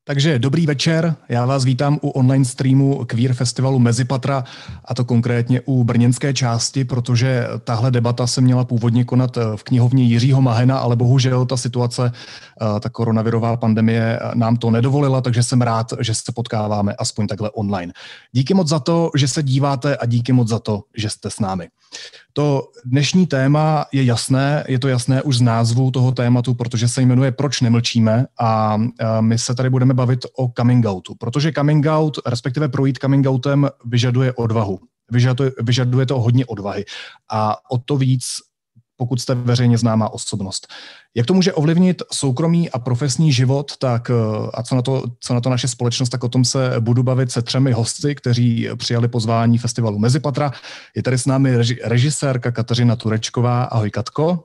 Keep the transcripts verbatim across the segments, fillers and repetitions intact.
Takže dobrý večer, já vás vítám u online streamu Queer Festivalu Mezipatra, a to konkrétně u brněnské části, protože tahle debata se měla původně konat v knihovně Jiřího Mahena, ale bohužel ta situace, ta koronavirová pandemie nám to nedovolila, takže jsem rád, že se potkáváme aspoň takhle online. Díky moc za to, že se díváte a díky moc za to, že jste s námi. To dnešní téma je jasné, je to jasné už z názvu toho tématu, protože se jmenuje Proč nemlčíme, a my se tady budeme bavit o coming outu, protože coming out, respektive projít coming outem, vyžaduje odvahu. Vyžaduje, vyžaduje to hodně odvahy a o to víc, pokud jste veřejně známá osobnost. Jak to může ovlivnit soukromý a profesní život, tak a co na to, co na to naše společnost, tak o tom se budu bavit se třemi hosty, kteří přijali pozvání festivalu Mezipatra. Je tady s námi reži, režisérka Kateřina Turečková. Ahoj, Katko.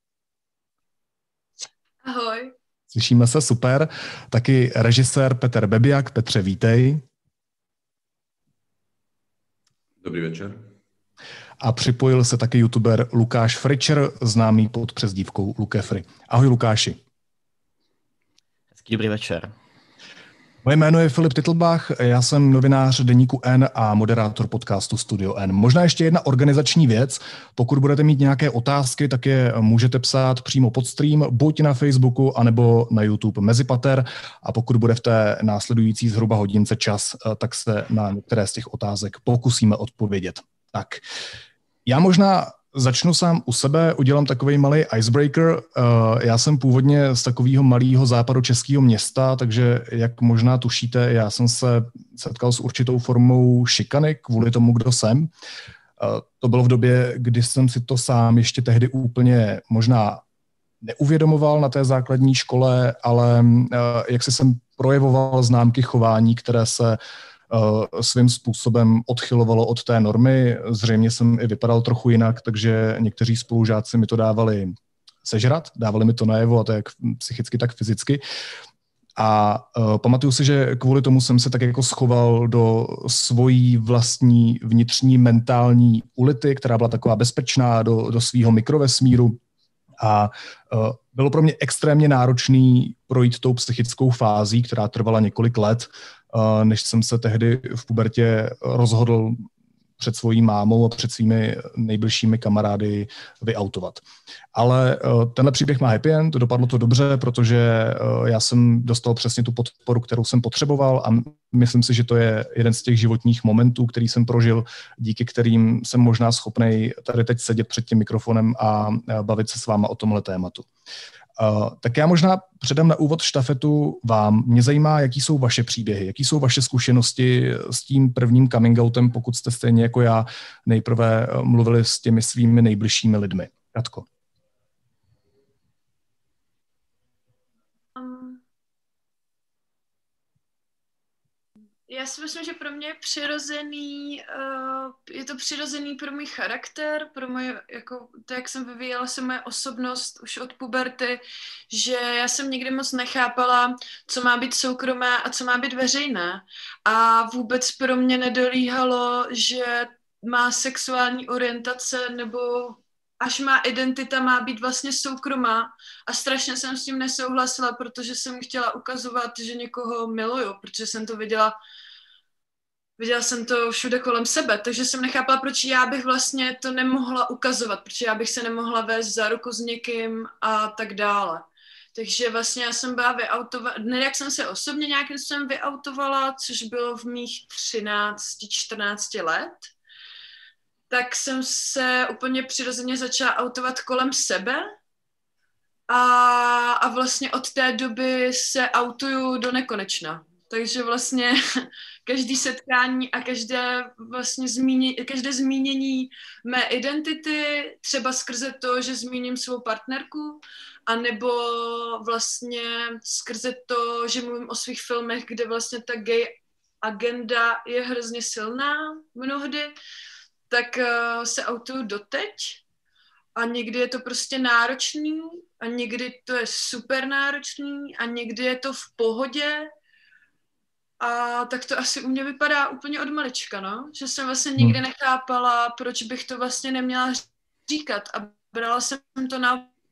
Ahoj. Slyšíme se, super. Taky režisér Petr Bebiak. Petře, vítej. Dobrý večer. A připojil se taky youtuber Lukáš Fričer, známý pod přezdívkou Lukefry. Ahoj, Lukáši. Hezký dobrý večer. Moje jméno je Filip Titlbach, já jsem novinář deníku N a moderátor podcastu Studio N. Možná ještě jedna organizační věc. Pokud budete mít nějaké otázky, tak je můžete psát přímo pod stream, buď na Facebooku, anebo na YouTube Mezipater. A pokud bude v té následující zhruba hodince čas, tak se na některé z těch otázek pokusíme odpovědět. Tak, já možná začnu sám u sebe, udělám takový malý icebreaker. Já jsem původně z takového malého západočeského města, takže jak možná tušíte, já jsem se setkal s určitou formou šikany kvůli tomu, kdo jsem. To bylo v době, kdy jsem si to sám ještě tehdy úplně možná neuvědomoval na té základní škole, ale jak si jsem projevoval známky chování, které se svým způsobem odchylovalo od té normy. Zřejmě jsem i vypadal trochu jinak, takže někteří spolužáci mi to dávali sežrat, dávali mi to najevo, a to jak psychicky, tak fyzicky. A uh, pamatuju si, že kvůli tomu jsem se tak jako schoval do svojí vlastní vnitřní mentální ulity, která byla taková bezpečná, do, do svýho mikrovesmíru. A uh, bylo pro mě extrémně náročný projít tou psychickou fází, která trvala několik let, než jsem se tehdy v pubertě rozhodl před svojí mámou a před svými nejbližšími kamarády vyautovat. Ale tenhle příběh má happy end, dopadlo to dobře, protože já jsem dostal přesně tu podporu, kterou jsem potřeboval, a myslím si, že to je jeden z těch životních momentů, který jsem prožil, díky kterým jsem možná schopnej tady teď sedět před tím mikrofonem a bavit se s váma o tomhle tématu. Uh, tak já možná předám na úvod štafetu vám. Mě zajímá, jaký jsou vaše příběhy, jaký jsou vaše zkušenosti s tím prvním coming outem, pokud jste stejně jako já nejprve mluvili s těmi svými nejbližšími lidmi. Katko. Já si myslím, že pro mě je přirozený, uh, je to přirozený pro můj charakter, pro moje, jako to, jak jsem vyvíjela se moje osobnost už od puberty, že já jsem nikdy moc nechápala, co má být soukromé a co má být veřejné. A vůbec pro mě nedolíhalo, že má sexuální orientace nebo až má identita má být vlastně soukromá, a strašně jsem s tím nesouhlasila, protože jsem chtěla ukazovat, že někoho miluju, protože jsem to viděla, viděla jsem to všude kolem sebe, takže jsem nechápala, proč já bych vlastně to nemohla ukazovat, proč já bych se nemohla vést za ruku s někým a tak dále. Takže vlastně já jsem byla vyautovala, ne jak jsem se osobně nějakým způsobem vyautovala, což bylo v mých třinácti, čtrnácti let, tak jsem se úplně přirozeně začala autovat kolem sebe a, a vlastně od té doby se autuju do nekonečna. Takže vlastně každý setkání a každé, vlastně zmíně, každé zmínění mé identity, třeba skrze to, že zmíním svou partnerku, anebo vlastně skrze to, že mluvím o svých filmech, kde vlastně ta gay agenda je hrozně silná mnohdy, tak uh, se autuju doteď, a někdy je to prostě náročný a někdy to je super náročný a někdy je to v pohodě, a tak to asi u mě vypadá úplně od malička, no? Že jsem vlastně nikdy nechápala, proč bych to vlastně neměla říkat, a brala jsem to na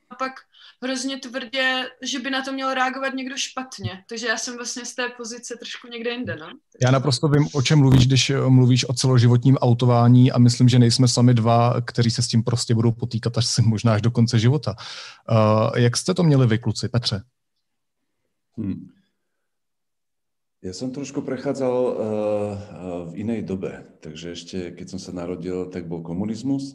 pak hrozně tvrdě, že by na to měl reagovat někdo špatně. Takže já jsem vlastně z té pozice trošku někde jinde, no. Já naprosto vím, o čem mluvíš, když mluvíš o celoživotním autování a myslím, že nejsme sami dva, kteří se s tím prostě budou potýkat až si možná až do konce života. Uh, jak jste to měli vy, kluci? Petře? Hmm. Ja som trošku prechádzal uh, v inej dobe, takže ešte keď som sa narodil, tak bol komunizmus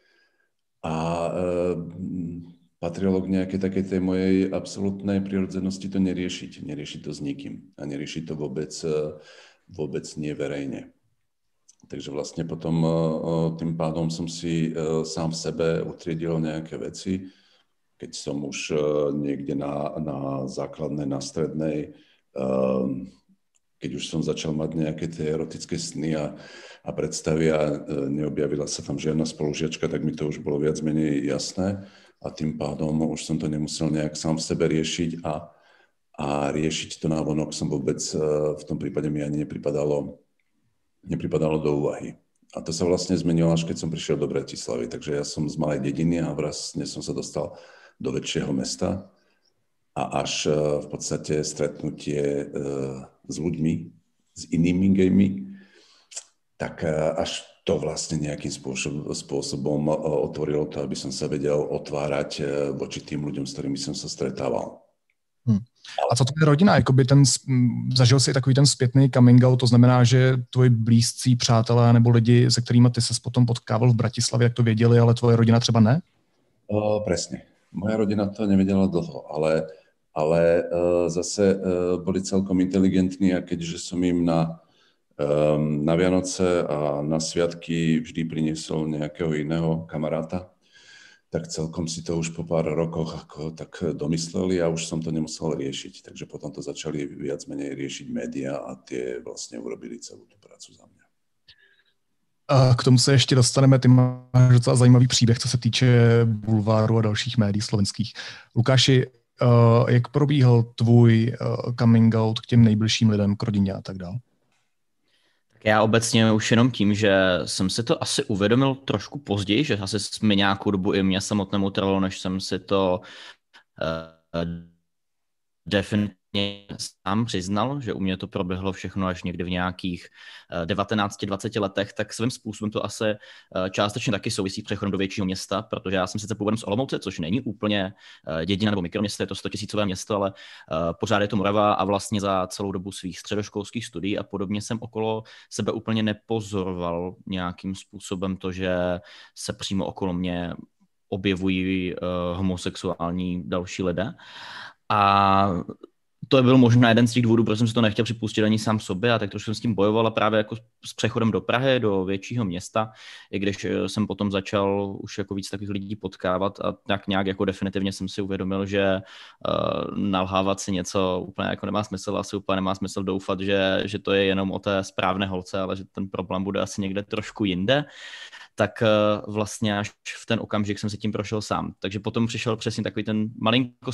a uh, patrilo k nejakej takej tej mojej absolútnej prirodzenosti to neriešiť, neriešiť to s nikým a neriešiť to vôbec, uh, vôbec nie verejne. Takže vlastne potom uh, tým pádom som si uh, sám v sebe utriedil nejaké veci, keď som už uh, niekde na, na základnej, na strednej, uh, keď už som začal mať nejaké tie erotické sny a, a predstavy a neobjavila sa tam žiadna spolužiačka, tak mi to už bolo viac menej jasné a tým pádom už som to nemusel nejak sám v sebe riešiť a, a riešiť to návonok som vôbec v tom prípade mi ani nepripadalo, nepripadalo do úvahy. A to sa vlastne zmenilo, až keď som prišiel do Bratislavy. Takže ja som z malej dediny a vlastne som sa dostal do väčšieho mesta. A až v podstate stretnutie s ľuďmi, s inými gejmi, tak až to vlastne nejakým spôsob, spôsobom otvorilo to, aby som sa vedel otvárať voči tým ľuďom, s ktorými som sa stretával. Hmm. A co to je rodina? Jakoby ten, zažil jsi takový ten zpětný coming out, to znamená, že tvoji blízcí přátelé nebo lidi, se kterými ty ses potom potkával v Bratislavě, jak to věděli, ale tvoje rodina třeba ne? O, presne. Moja rodina to nevedela dlho, ale ale uh, zase uh, boli celkom inteligentní a keďže som im na, um, na Vianoce a na sviatky vždy priniesol nejakého iného kamaráta, tak celkom si to už po pár rokoch ako tak domysleli a už som to nemusel riešiť. Takže potom to začali viac menej riešiť média a tie vlastne urobili celú tú prácu za mňa. A k tomu se ještě dostaneme, ty máš docela zajímavý příběh, co se týče bulváru a dalších médií slovenských. Lukáši, Uh, jak probíhal tvůj uh, coming out k těm nejbližším lidem, k rodině a tak dále? Tak já obecně už jenom tím, že jsem si to asi uvědomil trošku později, že asi mi nějakou dobu i mě samotnému trvalo, než jsem si to uh, definitivně sám přiznal, že u mě to proběhlo všechno až někdy v nějakých devatenácti dvaceti letech, tak svým způsobem to asi částečně taky souvisí s přechodem do většího města, protože já jsem sice původem z Olomouce, což není úplně dědina nebo mikroměsto, je to stotisícové město, ale pořád je to Morava a vlastně za celou dobu svých středoškolských studií a podobně jsem okolo sebe úplně nepozoroval nějakým způsobem to, že se přímo okolo mě objevují homosexuální další lidé. A to byl možná jeden z těch důvodů, proč jsem si to nechtěl připustit ani sám sobě a tak trošku jsem s tím bojoval a právě jako s přechodem do Prahy, do většího města, i když jsem potom začal už jako víc takových lidí potkávat a tak nějak jako definitivně jsem si uvědomil, že uh, nalhávat si něco úplně jako nemá smysl, asi úplně nemá smysl doufat, že, že to je jenom o té správné holce, ale že ten problém bude asi někde trošku jinde. Tak uh, vlastně až v ten okamžik jsem si tím prošel sám. Takže potom přišel přesně takový ten malinko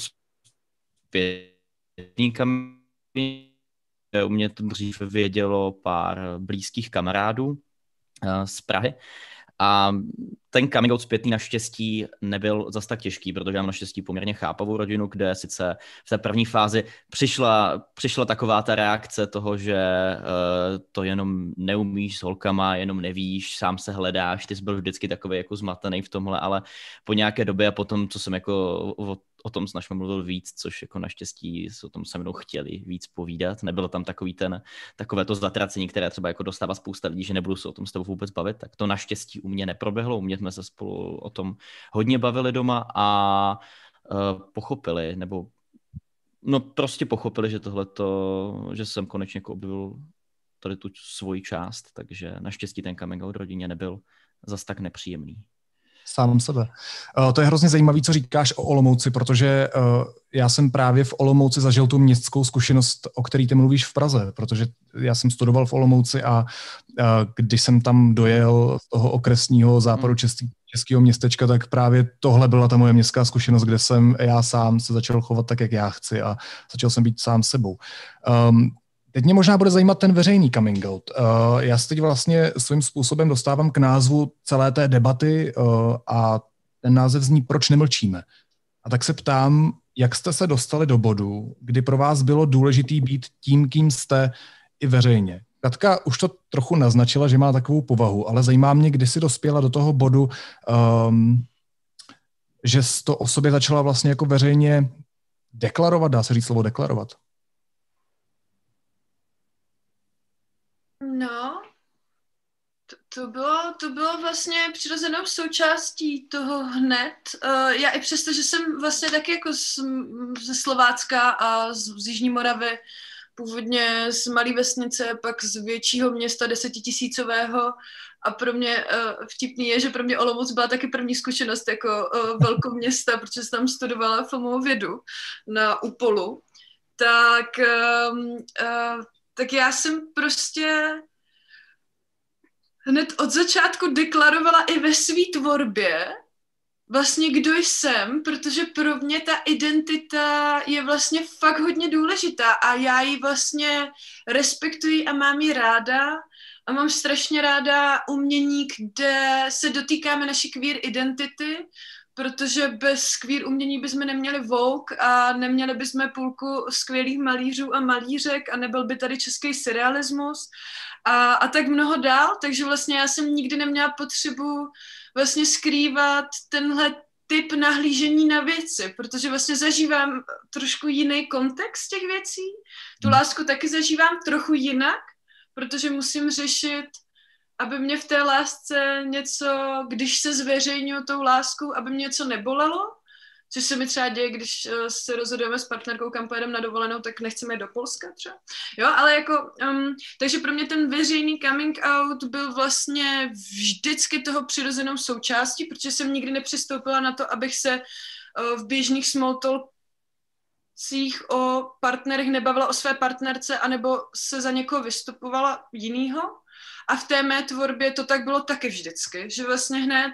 zpětníkami. U mě to dřív vědělo pár blízkých kamarádů z Prahy a ten coming out zpětný naštěstí nebyl zas tak těžký, protože mám naštěstí poměrně chápavou rodinu, kde sice v té první fázi přišla, přišla taková ta reakce toho, že uh, to jenom neumíš s holkama, jenom nevíš, sám se hledáš, ty jsi byl vždycky takový jako zmatený v tomhle, ale po nějaké době a potom, co jsem jako o, o tom snažím mluvil víc, což jako naštěstí o tom se mnou chtěli víc povídat, nebylo tam takový ten, takové to zatracení, které třeba jako dostává spousta lidí, že nebudu se o tom s tebou vůbec bavit, tak to naštěstí u mě neproběhlo, u mě jsme se spolu o tom hodně bavili doma a uh, pochopili, nebo no prostě pochopili, že tohleto, že jsem konečně jako objevil tady tu svoji část, takže naštěstí ten coming out rodině nebyl zas tak nepříjemný. Sám sebe. Uh, to je hrozně zajímavé, co říkáš o Olomouci, protože uh, já jsem právě v Olomouci zažil tu městskou zkušenost, o který ty mluvíš v Praze, protože já jsem studoval v Olomouci a uh, když jsem tam dojel z toho okresního západu český, českého městečka, tak právě tohle byla ta moje městská zkušenost, kde jsem já sám se začal chovat tak, jak já chci a začal jsem být sám sebou. Um, Teď mě možná bude zajímat ten veřejný coming out. Uh, já se teď vlastně svým způsobem dostávám k názvu celé té debaty uh, a ten název zní Proč nemlčíme. A A tak se ptám, jak jste se dostali do bodu, kdy pro vás bylo důležitý být tím, kým jste i veřejně. Katka už to trochu naznačila, že má takovou povahu, ale zajímá mě, kdy jsi dospěla do toho bodu, um, že jsi to o sobě začala vlastně jako veřejně deklarovat, dá se říct slovo deklarovat. No, to, to, bylo, to bylo vlastně přirozenou součástí toho hned. Uh, já i přesto, že jsem vlastně taky jako z, ze Slovácka a z, z Jižní Moravy, původně z malé vesnice, pak z většího města desetitisícového, a pro mě uh, vtipný je, že pro mě Olomouc byla taky první zkušenost jako uh, velkou města, protože jsem tam studovala filmovou vědu na Upolu. Tak, um, uh, tak já jsem prostě hned od začátku deklarovala i ve své tvorbě vlastně kdo jsem, protože pro mě ta identita je vlastně fakt hodně důležitá a já ji vlastně respektuji a mám ji ráda a mám strašně ráda umění, kde se dotýkáme naší queer identity, protože bez queer umění bychom neměli Vogue a neměli bychom půlku skvělých malířů a malířek a nebyl by tady český surrealismus a, a tak mnoho dál, takže vlastně já jsem nikdy neměla potřebu vlastně skrývat tenhle typ nahlížení na věci, protože vlastně zažívám trošku jiný kontext těch věcí. Tu lásku taky zažívám trochu jinak, protože musím řešit, aby mě v té lásce něco, když se zveřejňuju tou láskou, aby mě něco nebolelo, což se mi třeba děje, když se rozhodujeme s partnerkou, kam pojedeme na dovolenou, tak nechceme jít do Polska třeba. Jo, ale jako, um, takže pro mě ten veřejný coming out byl vlastně vždycky toho přirozenou součástí, protože jsem nikdy nepřistoupila na to, abych se uh, v běžných small talkcích o partnerech nebavila o své partnerce, anebo se za někoho vystupovala jinýho. A v té mé tvorbě to tak bylo taky vždycky, že vlastně hned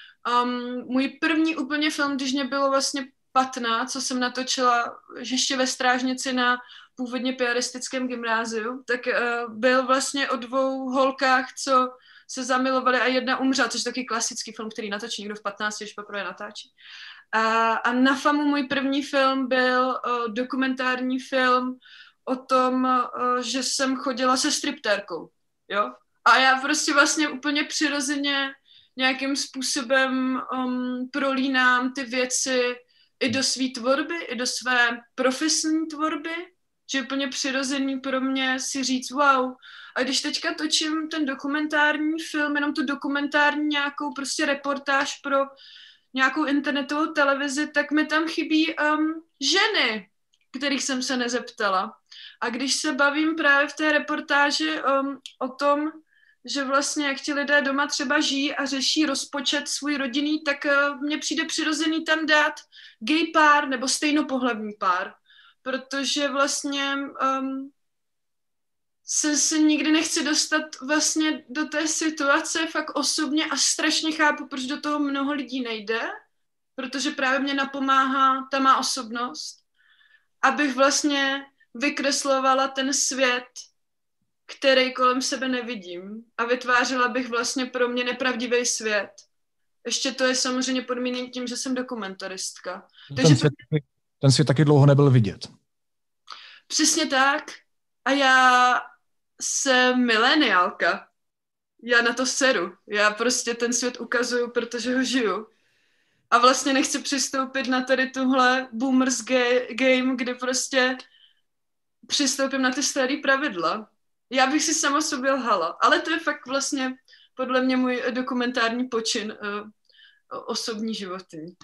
Um, můj první úplně film, když mě bylo vlastně patnáct, co jsem natočila ještě ve Strážnici na původně piaristickém gymnáziu, tak uh, byl vlastně o dvou holkách, co se zamilovali a jedna umřela, což je taky klasický film, který natočí někdo v patnácti, když poprvé natáčí. A, a na FAMu můj první film byl uh, dokumentární film o tom, uh, že jsem chodila se striptérkou, jo? A já prostě vlastně úplně přirozeně nějakým způsobem um, prolínám ty věci i do své tvorby, i do své profesní tvorby, že je úplně přirozený pro mě si říct wow. A když teďka točím ten dokumentární film, jenom tu dokumentární nějakou prostě reportáž pro nějakou internetovou televizi, tak mi tam chybí um, ženy, kterých jsem se nezeptala. A když se bavím právě v té reportáži um, o tom, že vlastně jak ti lidé doma třeba žijí a řeší rozpočet svůj rodinný, tak uh, mně přijde přirozený tam dát gay pár nebo stejnopohlavní pár, protože vlastně um, se, se nikdy nechci dostat vlastně do té situace fakt osobně a strašně chápu, proč do toho mnoho lidí nejde, protože právě mě napomáhá ta má osobnost, abych vlastně vykreslovala ten svět, který kolem sebe nevidím a vytvářela bych vlastně pro mě nepravdivý svět. Ještě to je samozřejmě podmíněn tím, že jsem dokumentaristka. Ten, Takže svět, ten svět taky dlouho nebyl vidět. Přesně tak. A já jsem mileniálka. Já na to seru. Já prostě ten svět ukazuju, protože ho žiju. A vlastně nechci přistoupit na tady tuhle boomers ga- game, kdy prostě přistoupím na ty staré pravidla. Já bych si sama sobě lhala, ale to je fakt vlastně podle mě můj dokumentární počin uh, osobní životní.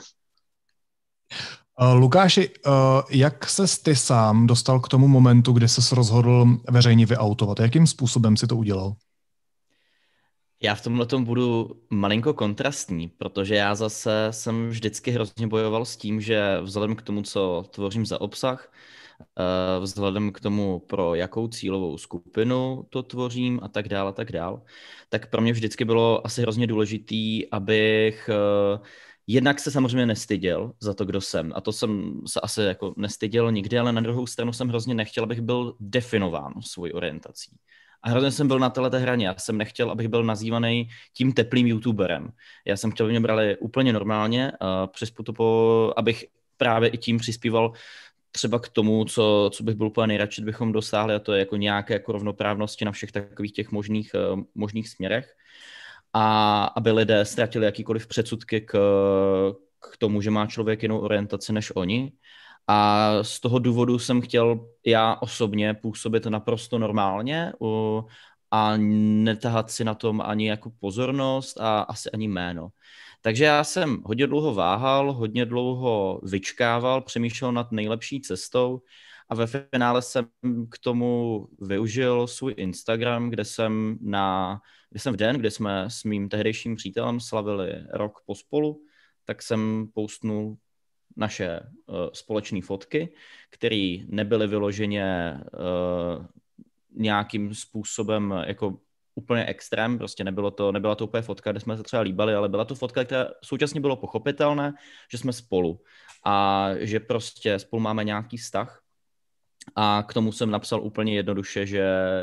Lukáši, jak ses ty sám dostal k tomu momentu, kdy ses rozhodl veřejně vyautovat? Jakým způsobem si to udělal? Já v tomhle tom budu malinko kontrastní, protože já zase jsem vždycky hrozně bojoval s tím, že vzhledem k tomu, co tvořím za obsah, vzhledem k tomu, pro jakou cílovou skupinu to tvořím a tak dál a tak dál, tak pro mě vždycky bylo asi hrozně důležitý, abych jednak se samozřejmě nestyděl za to, kdo jsem. A to jsem se asi jako nestyděl nikdy, ale na druhou stranu jsem hrozně nechtěl, abych byl definován svojí orientací. A hrozně jsem byl na této hraně. Já jsem nechtěl, abych byl nazývaný tím teplým youtuberem. Já jsem chtěl, aby mě brali úplně normálně, uh, abych právě i tím přispíval třeba k tomu, co, co bych byl úplně nejradši, bychom dosáhli, a to je jako nějaké jako rovnoprávnosti na všech takových těch možných, uh, možných směrech. A aby lidé ztratili jakýkoliv předsudky k, k tomu, že má člověk jinou orientaci než oni. A z toho důvodu jsem chtěl já osobně působit naprosto normálně u, a netahat si na tom ani jako pozornost a asi ani jméno. Takže já jsem hodně dlouho váhal, hodně dlouho vyčkával, přemýšlel nad nejlepší cestou a ve finále jsem k tomu využil svůj Instagram, kde jsem, na, kde jsem v den, kdy jsme s mým tehdejším přítelem slavili rok pospolu, tak jsem postnul naše uh, společné fotky, které nebyly vyloženě uh, nějakým způsobem jako úplně extrém, prostě nebylo to, nebyla to úplně fotka, kde jsme se třeba líbali, ale byla to fotka, která současně bylo pochopitelné, že jsme spolu a že prostě spolu máme nějaký vztah. A k tomu jsem napsal úplně jednoduše, že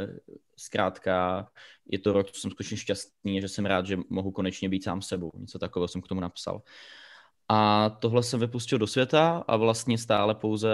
zkrátka je to rok, co jsem skutečně šťastný, že jsem rád, že mohu konečně být sám sebou. Něco takového jsem k tomu napsal. A tohle jsem vypustil do světa a vlastně stále pouze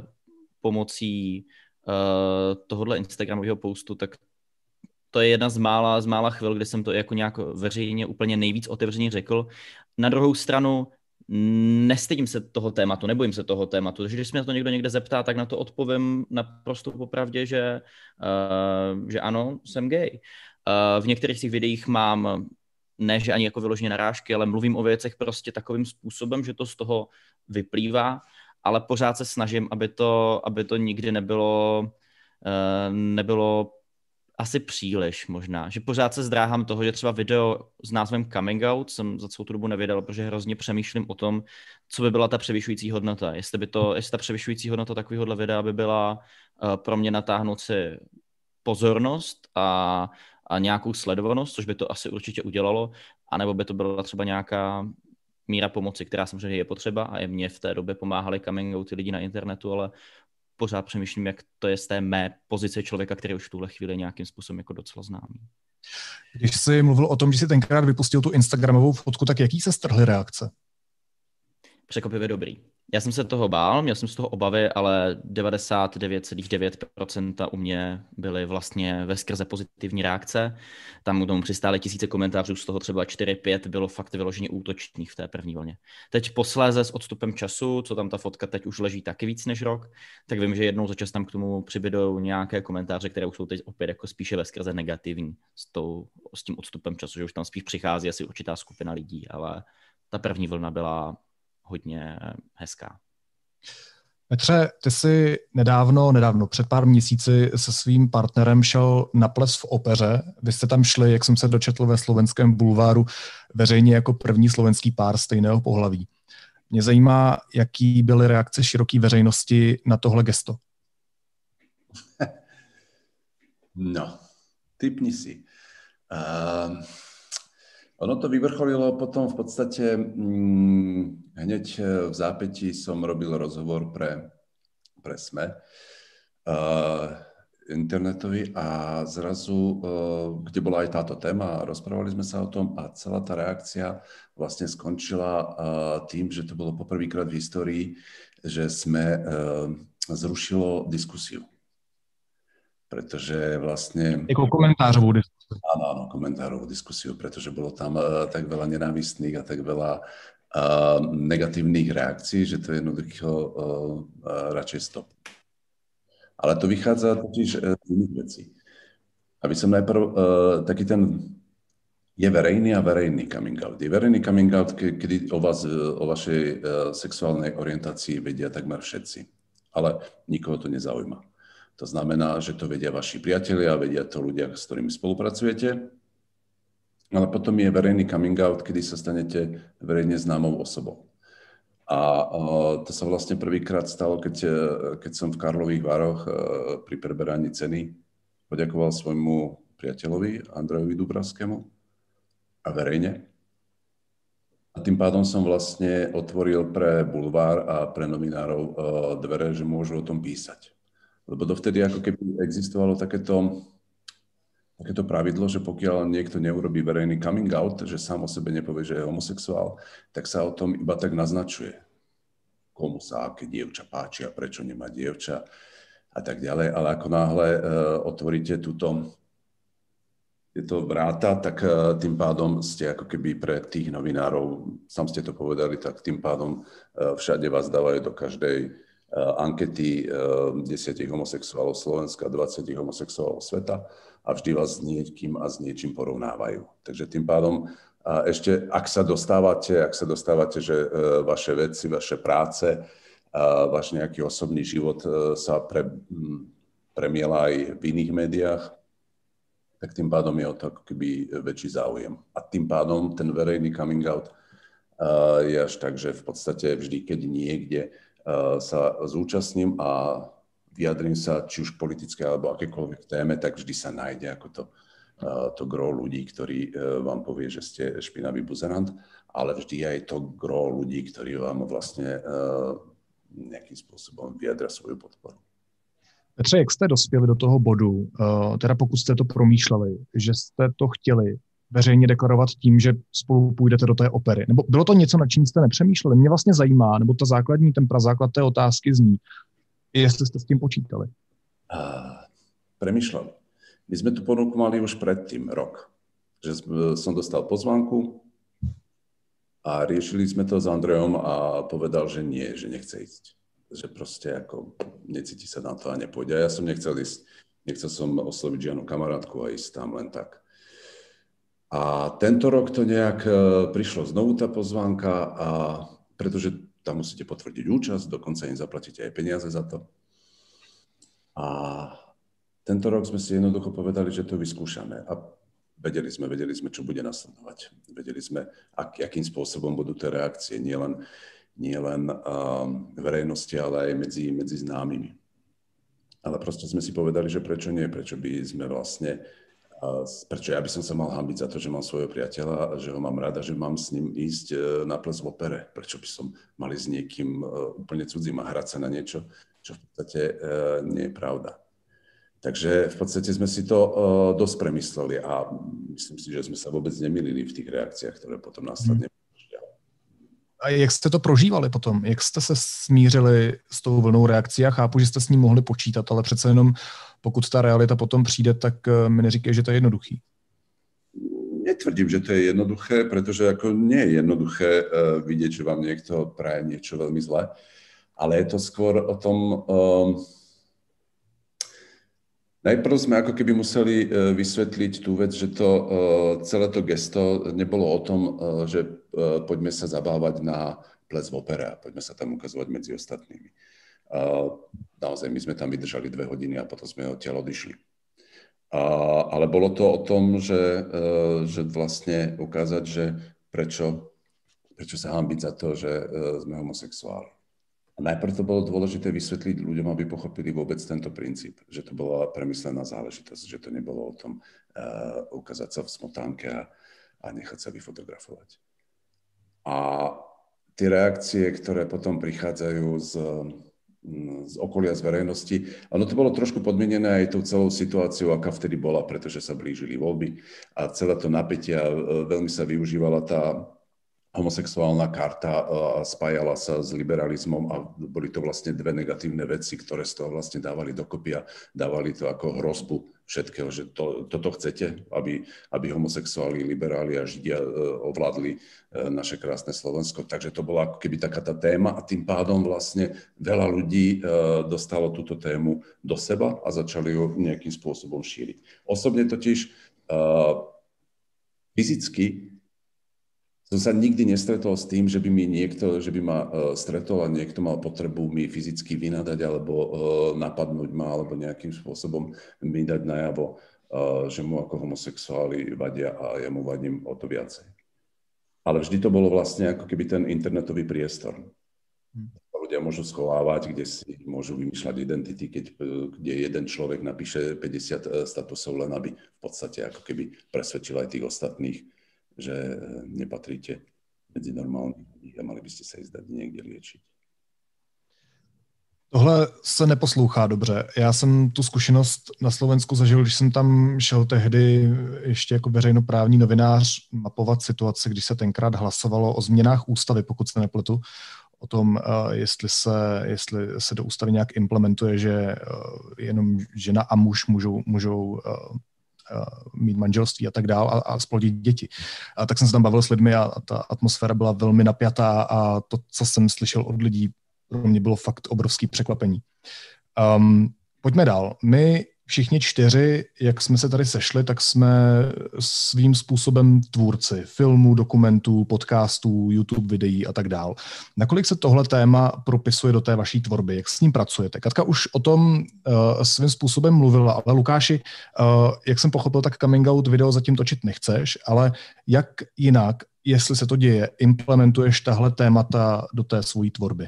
pomocí uh, tohohle Instagramového postu, tak to je jedna z mála, z mála chvil, kdy jsem to jako nějak veřejně úplně nejvíc otevřeně řekl. Na druhou stranu nestydím se toho tématu, nebojím se toho tématu, takže když se mě to někdo někde zeptá, tak na to odpovím naprosto popravdě, že, uh, že ano, jsem gay. Uh, v některých těch videích mám, ne že ani jako vyloženě narážky, ale mluvím o věcech prostě takovým způsobem, že to z toho vyplývá, ale pořád se snažím, aby to, aby to nikdy nebylo, uh, nebylo asi příliš možná, že pořád se zdráhám toho, že třeba video s názvem Coming Out jsem za celou tu dobu nevydal, protože hrozně přemýšlím o tom, co by byla ta převyšující hodnota. Jestli by to, jestli ta převyšující hodnota takovéhohle videa by byla uh, pro mě natáhnout si pozornost a, a nějakou sledovanost, což by to asi určitě udělalo, anebo by to byla třeba nějaká míra pomoci, která samozřejmě je potřeba a i mě v té době pomáhali coming out lidi na internetu, ale pořád přemýšlím, jak to je z té mé pozice člověka, který už v tuhle chvíli nějakým způsobem jako docela známý. Když jsi mluvil o tom, že jsi tenkrát vypustil tu instagramovou fotku, tak jaký se strhly reakce? Překvapivě dobrý. Já jsem se toho bál, měl jsem z toho obavy, ale devadesát devět celá devět procent u mě byly vlastně veskrze pozitivní reakce. Tam k tomu přistály tisíce komentářů, z toho třeba čtyři pět bylo fakt vyloženě útočných v té první vlně. Teď posléze s odstupem času, co tam ta fotka teď už leží taky víc než rok, tak vím, že jednou za čas tam k tomu přibydou nějaké komentáře, které už jsou teď opět jako spíše veskrze negativní s, tou, s tím odstupem času, že už tam spíš přichází asi určitá skupina lidí, ale ta první vlna byla hodně hezká. Petře, ty jsi nedávno, nedávno, před pár měsíci se svým partnerem šel na ples v opeře. Vy jste tam šli, jak jsem se dočetl ve Slovenském bulváru, veřejně jako první slovenský pár stejného pohlaví. Mě zajímá, jaký byly reakce široké veřejnosti na tohle gesto. No, typni si. Uh... Ono to vyvrcholilo potom v podstate, hm, hneď v zápätí som robil rozhovor pre, pre es em e uh, internetový a zrazu, uh, kde bola aj táto téma, rozprávali sme sa o tom a celá tá reakcia vlastne skončila uh, tým, že to bolo poprvýkrát v histórii, že es em e uh, zrušilo diskusiu. Pretože vlastne... Jako komentářovou diskusiu. Áno, áno, komentárovú diskusiu, pretože bolo tam uh, tak veľa nenávistných a tak veľa uh, negatívnych reakcií, že to jednoducho uh, uh, radšej stop. Ale to vychádza totiž uh, z iných vecí. Aby som najprv uh, taký ten je verejný a verejný coming out. Je verejný coming out, kedy o vás, o vašej uh, sexuálnej orientácii vedia takmer všetci. Ale nikoho to nezaujíma. To znamená, že to vedia vaši priatelia, vedia to ľudia, s ktorými spolupracujete. Ale potom je verejný coming out, kedy sa stanete verejne známou osobou. A to sa vlastne prvýkrát stalo, keď, keď som v Karlových Varoch pri preberaní ceny poďakoval svojmu priateľovi Andrejovi Dubravskému a verejne. A tým pádom som vlastne otvoril pre bulvár a pre novinárov dvere, že môžu o tom písať. Lebo dovtedy ako keby existovalo takéto, takéto pravidlo, že pokiaľ niekto neurobí verejný coming out, že sám o sebe nepovie, že je homosexuál, tak sa o tom iba tak naznačuje. Komu sa aké dievča páči a prečo nemá dievča a tak ďalej. Ale ako náhle uh, otvoríte túto tieto vráta, tak uh, tým pádom ste ako keby pre tých novinárov, sám ste to povedali, tak tým pádom uh, všade vás dávajú do každej uh, ankety uh, desiatich homosexuálov Slovenska, dvadsiatich homosexuálov sveta a vždy vás s niekým a s niečím porovnávajú. Takže tým pádom uh, ešte, ak sa dostávate, ak sa dostávate, že uh, vaše veci, vaše práce, uh, váš nejaký osobný život uh, sa pre, um, premiela aj v iných médiách, tak tým pádom je o to ako keby väčší záujem. A tým pádom ten verejný coming out uh, je až tak, že v podstate vždy, keď niekde uh, sa zúčastním a vyjadrím sa, či už politické alebo akékoľvek téme, tak vždy sa nájde ako to, uh, to gro ľudí, ktorí uh, vám povie, že ste špinavý buzerant, ale vždy aj to gro ľudí, ktorí vám vlastne uh, nejakým spôsobom vyjadria svoju podporu. Petře, jak jste dospěli do toho bodu, teda pokud jste to promýšleli, že jste to chtěli veřejně deklarovat tím, že spolu půjdete do té opery? Nebo bylo to něco, nad čím jste nepřemýšleli? Mě vlastně zajímá, nebo ta základní, ten prazáklad té otázky zní, jestli jste s tím počítali. Uh, premýšľam. My sme tu ponuku mali už predtým, rok. Že som dostal pozvánku a riešili sme to s Andrejom a povedal, že nie, že nechce ísť. Že proste ako necíti sa na to a nepôjde. A ja som nechcel ísť, nechcel som osloviť žiadnu kamarátku a ísť tam len tak. A tento rok to nejak prišlo znovu tá pozvánka, a pretože tam musíte potvrdiť účasť, dokonca im zaplatíte aj peniaze za to. A tento rok sme si jednoducho povedali, že to vyskúšame. A vedeli sme, vedeli sme, čo bude nasledovať. Vedeli sme, ak, akým spôsobom budú tie reakcie, nielen nie len uh, verejnosti, ale aj medzi, medzi známymi. Ale proste sme si povedali, že prečo nie, prečo by sme vlastne, uh, prečo ja by som sa mal hanbiť za to, že mám svojho priateľa, že ho mám rada, že mám s ním ísť uh, na ples v opere. Prečo by som mal ísť s niekým uh, úplne cudzím a hrať sa na niečo, čo v podstate uh, nie je pravda. Takže v podstate sme si to uh, dosť premysleli a myslím si, že sme sa vôbec nemýlili v tých reakciách, ktoré potom následne. A jak jste to prožívali potom? Jak jste se smířili s tou vlnou reakcí? Já chápu, že jste s ní mohli počítat, ale přece jenom pokud ta realita potom přijde, tak mi neříkej, že to je jednoduchý. Netvrdím, že to je jednoduché, pretože ako nie je jednoduché uh, vidieť, že vám niekto praje niečo veľmi zlé, ale je to skôr o tom... Um, Najprv sme ako keby museli uh, vysvetliť tú vec, že to, uh, celé to gesto nebolo o tom, uh, že uh, poďme sa zabávať na ples v opere a poďme sa tam ukazovať medzi ostatnými. Uh, naozaj, my sme tam vydržali dve hodiny a potom sme odtiaľ odišli. Uh, ale bolo to o tom, že, uh, že vlastne ukázať, že prečo, prečo sa hanbiť za to, že uh, sme homosexuáli. A najprv to bolo dôležité vysvetliť ľuďom, aby pochopili vôbec tento princíp, že to bola premyslená záležitosť, že to nebolo o tom uh, ukázať sa v smotánke a, a nechať sa vyfotografovať. A tie reakcie, ktoré potom prichádzajú z, z okolia, z verejnosti, ono to bolo trošku podmienené aj tou celou situáciou, aká vtedy bola, pretože sa blížili voľby a celé to napätie, uh, veľmi sa využívala tá homosexuálna karta a spájala sa s liberalizmom a boli to vlastne dve negatívne veci, ktoré z toho vlastne dávali dokopy a dávali to ako hrozbu všetkého, že to, toto chcete, aby, aby homosexuáli, liberáli a židia ovládli naše krásne Slovensko. Takže to bola ako keby taká tá téma a tým pádom vlastne veľa ľudí dostalo túto tému do seba a začali ju nejakým spôsobom šíriť. Osobne totiž fyzicky som sa nikdy nestretol s tým, že by mi niekto, že by ma uh, stretol a niekto mal potrebu mi fyzicky vynadať alebo uh, napadnúť ma alebo nejakým spôsobom mi dať najavo, uh, že mu ako homosexuáli vadia a ja mu vadím o to viacej. Ale vždy to bolo vlastne ako keby ten internetový priestor. Hmm. Ľudia môžu schovávať, kde si môžu vymýšľať identity, keď, kde jeden človek napíše päťdesiat statusov, len aby v podstate ako keby presvedčil aj tých ostatných, že nepatríte medzi normálnych ľudí a mali by ste sa ísť dať niekde liečiť. Tohle se neposlouchá dobře. Já jsem tu zkušenost na Slovensku zažil, když jsem tam šel tehdy ještě jako veřejnoprávní novinář mapovat situaci, když se tenkrát hlasovalo o změnách ústavy, pokud se nepletu, o tom, jestli se, jestli se do ústavy nějak implementuje, že jenom žena a muž můžou, můžou mít manželství a tak dál a, a splodit děti. A tak jsem se tam bavil s lidmi a ta atmosféra byla velmi napjatá a to, co jsem slyšel od lidí, pro mě bylo fakt obrovský překvapení. Um, pojďme dál. My všichni čtyři, jak jsme se tady sešli, tak jsme svým způsobem tvůrci filmů, dokumentů, podcastů, YouTube videí a tak dál. Nakolik se tohle téma propisuje do té vaší tvorby? Jak s ním pracujete? Katka už o tom uh, svým způsobem mluvila, ale Lukáši, uh, jak jsem pochopil, tak coming out video zatím točit nechceš, ale jak jinak, jestli se to děje, implementuješ tahle témata do té svojí tvorby?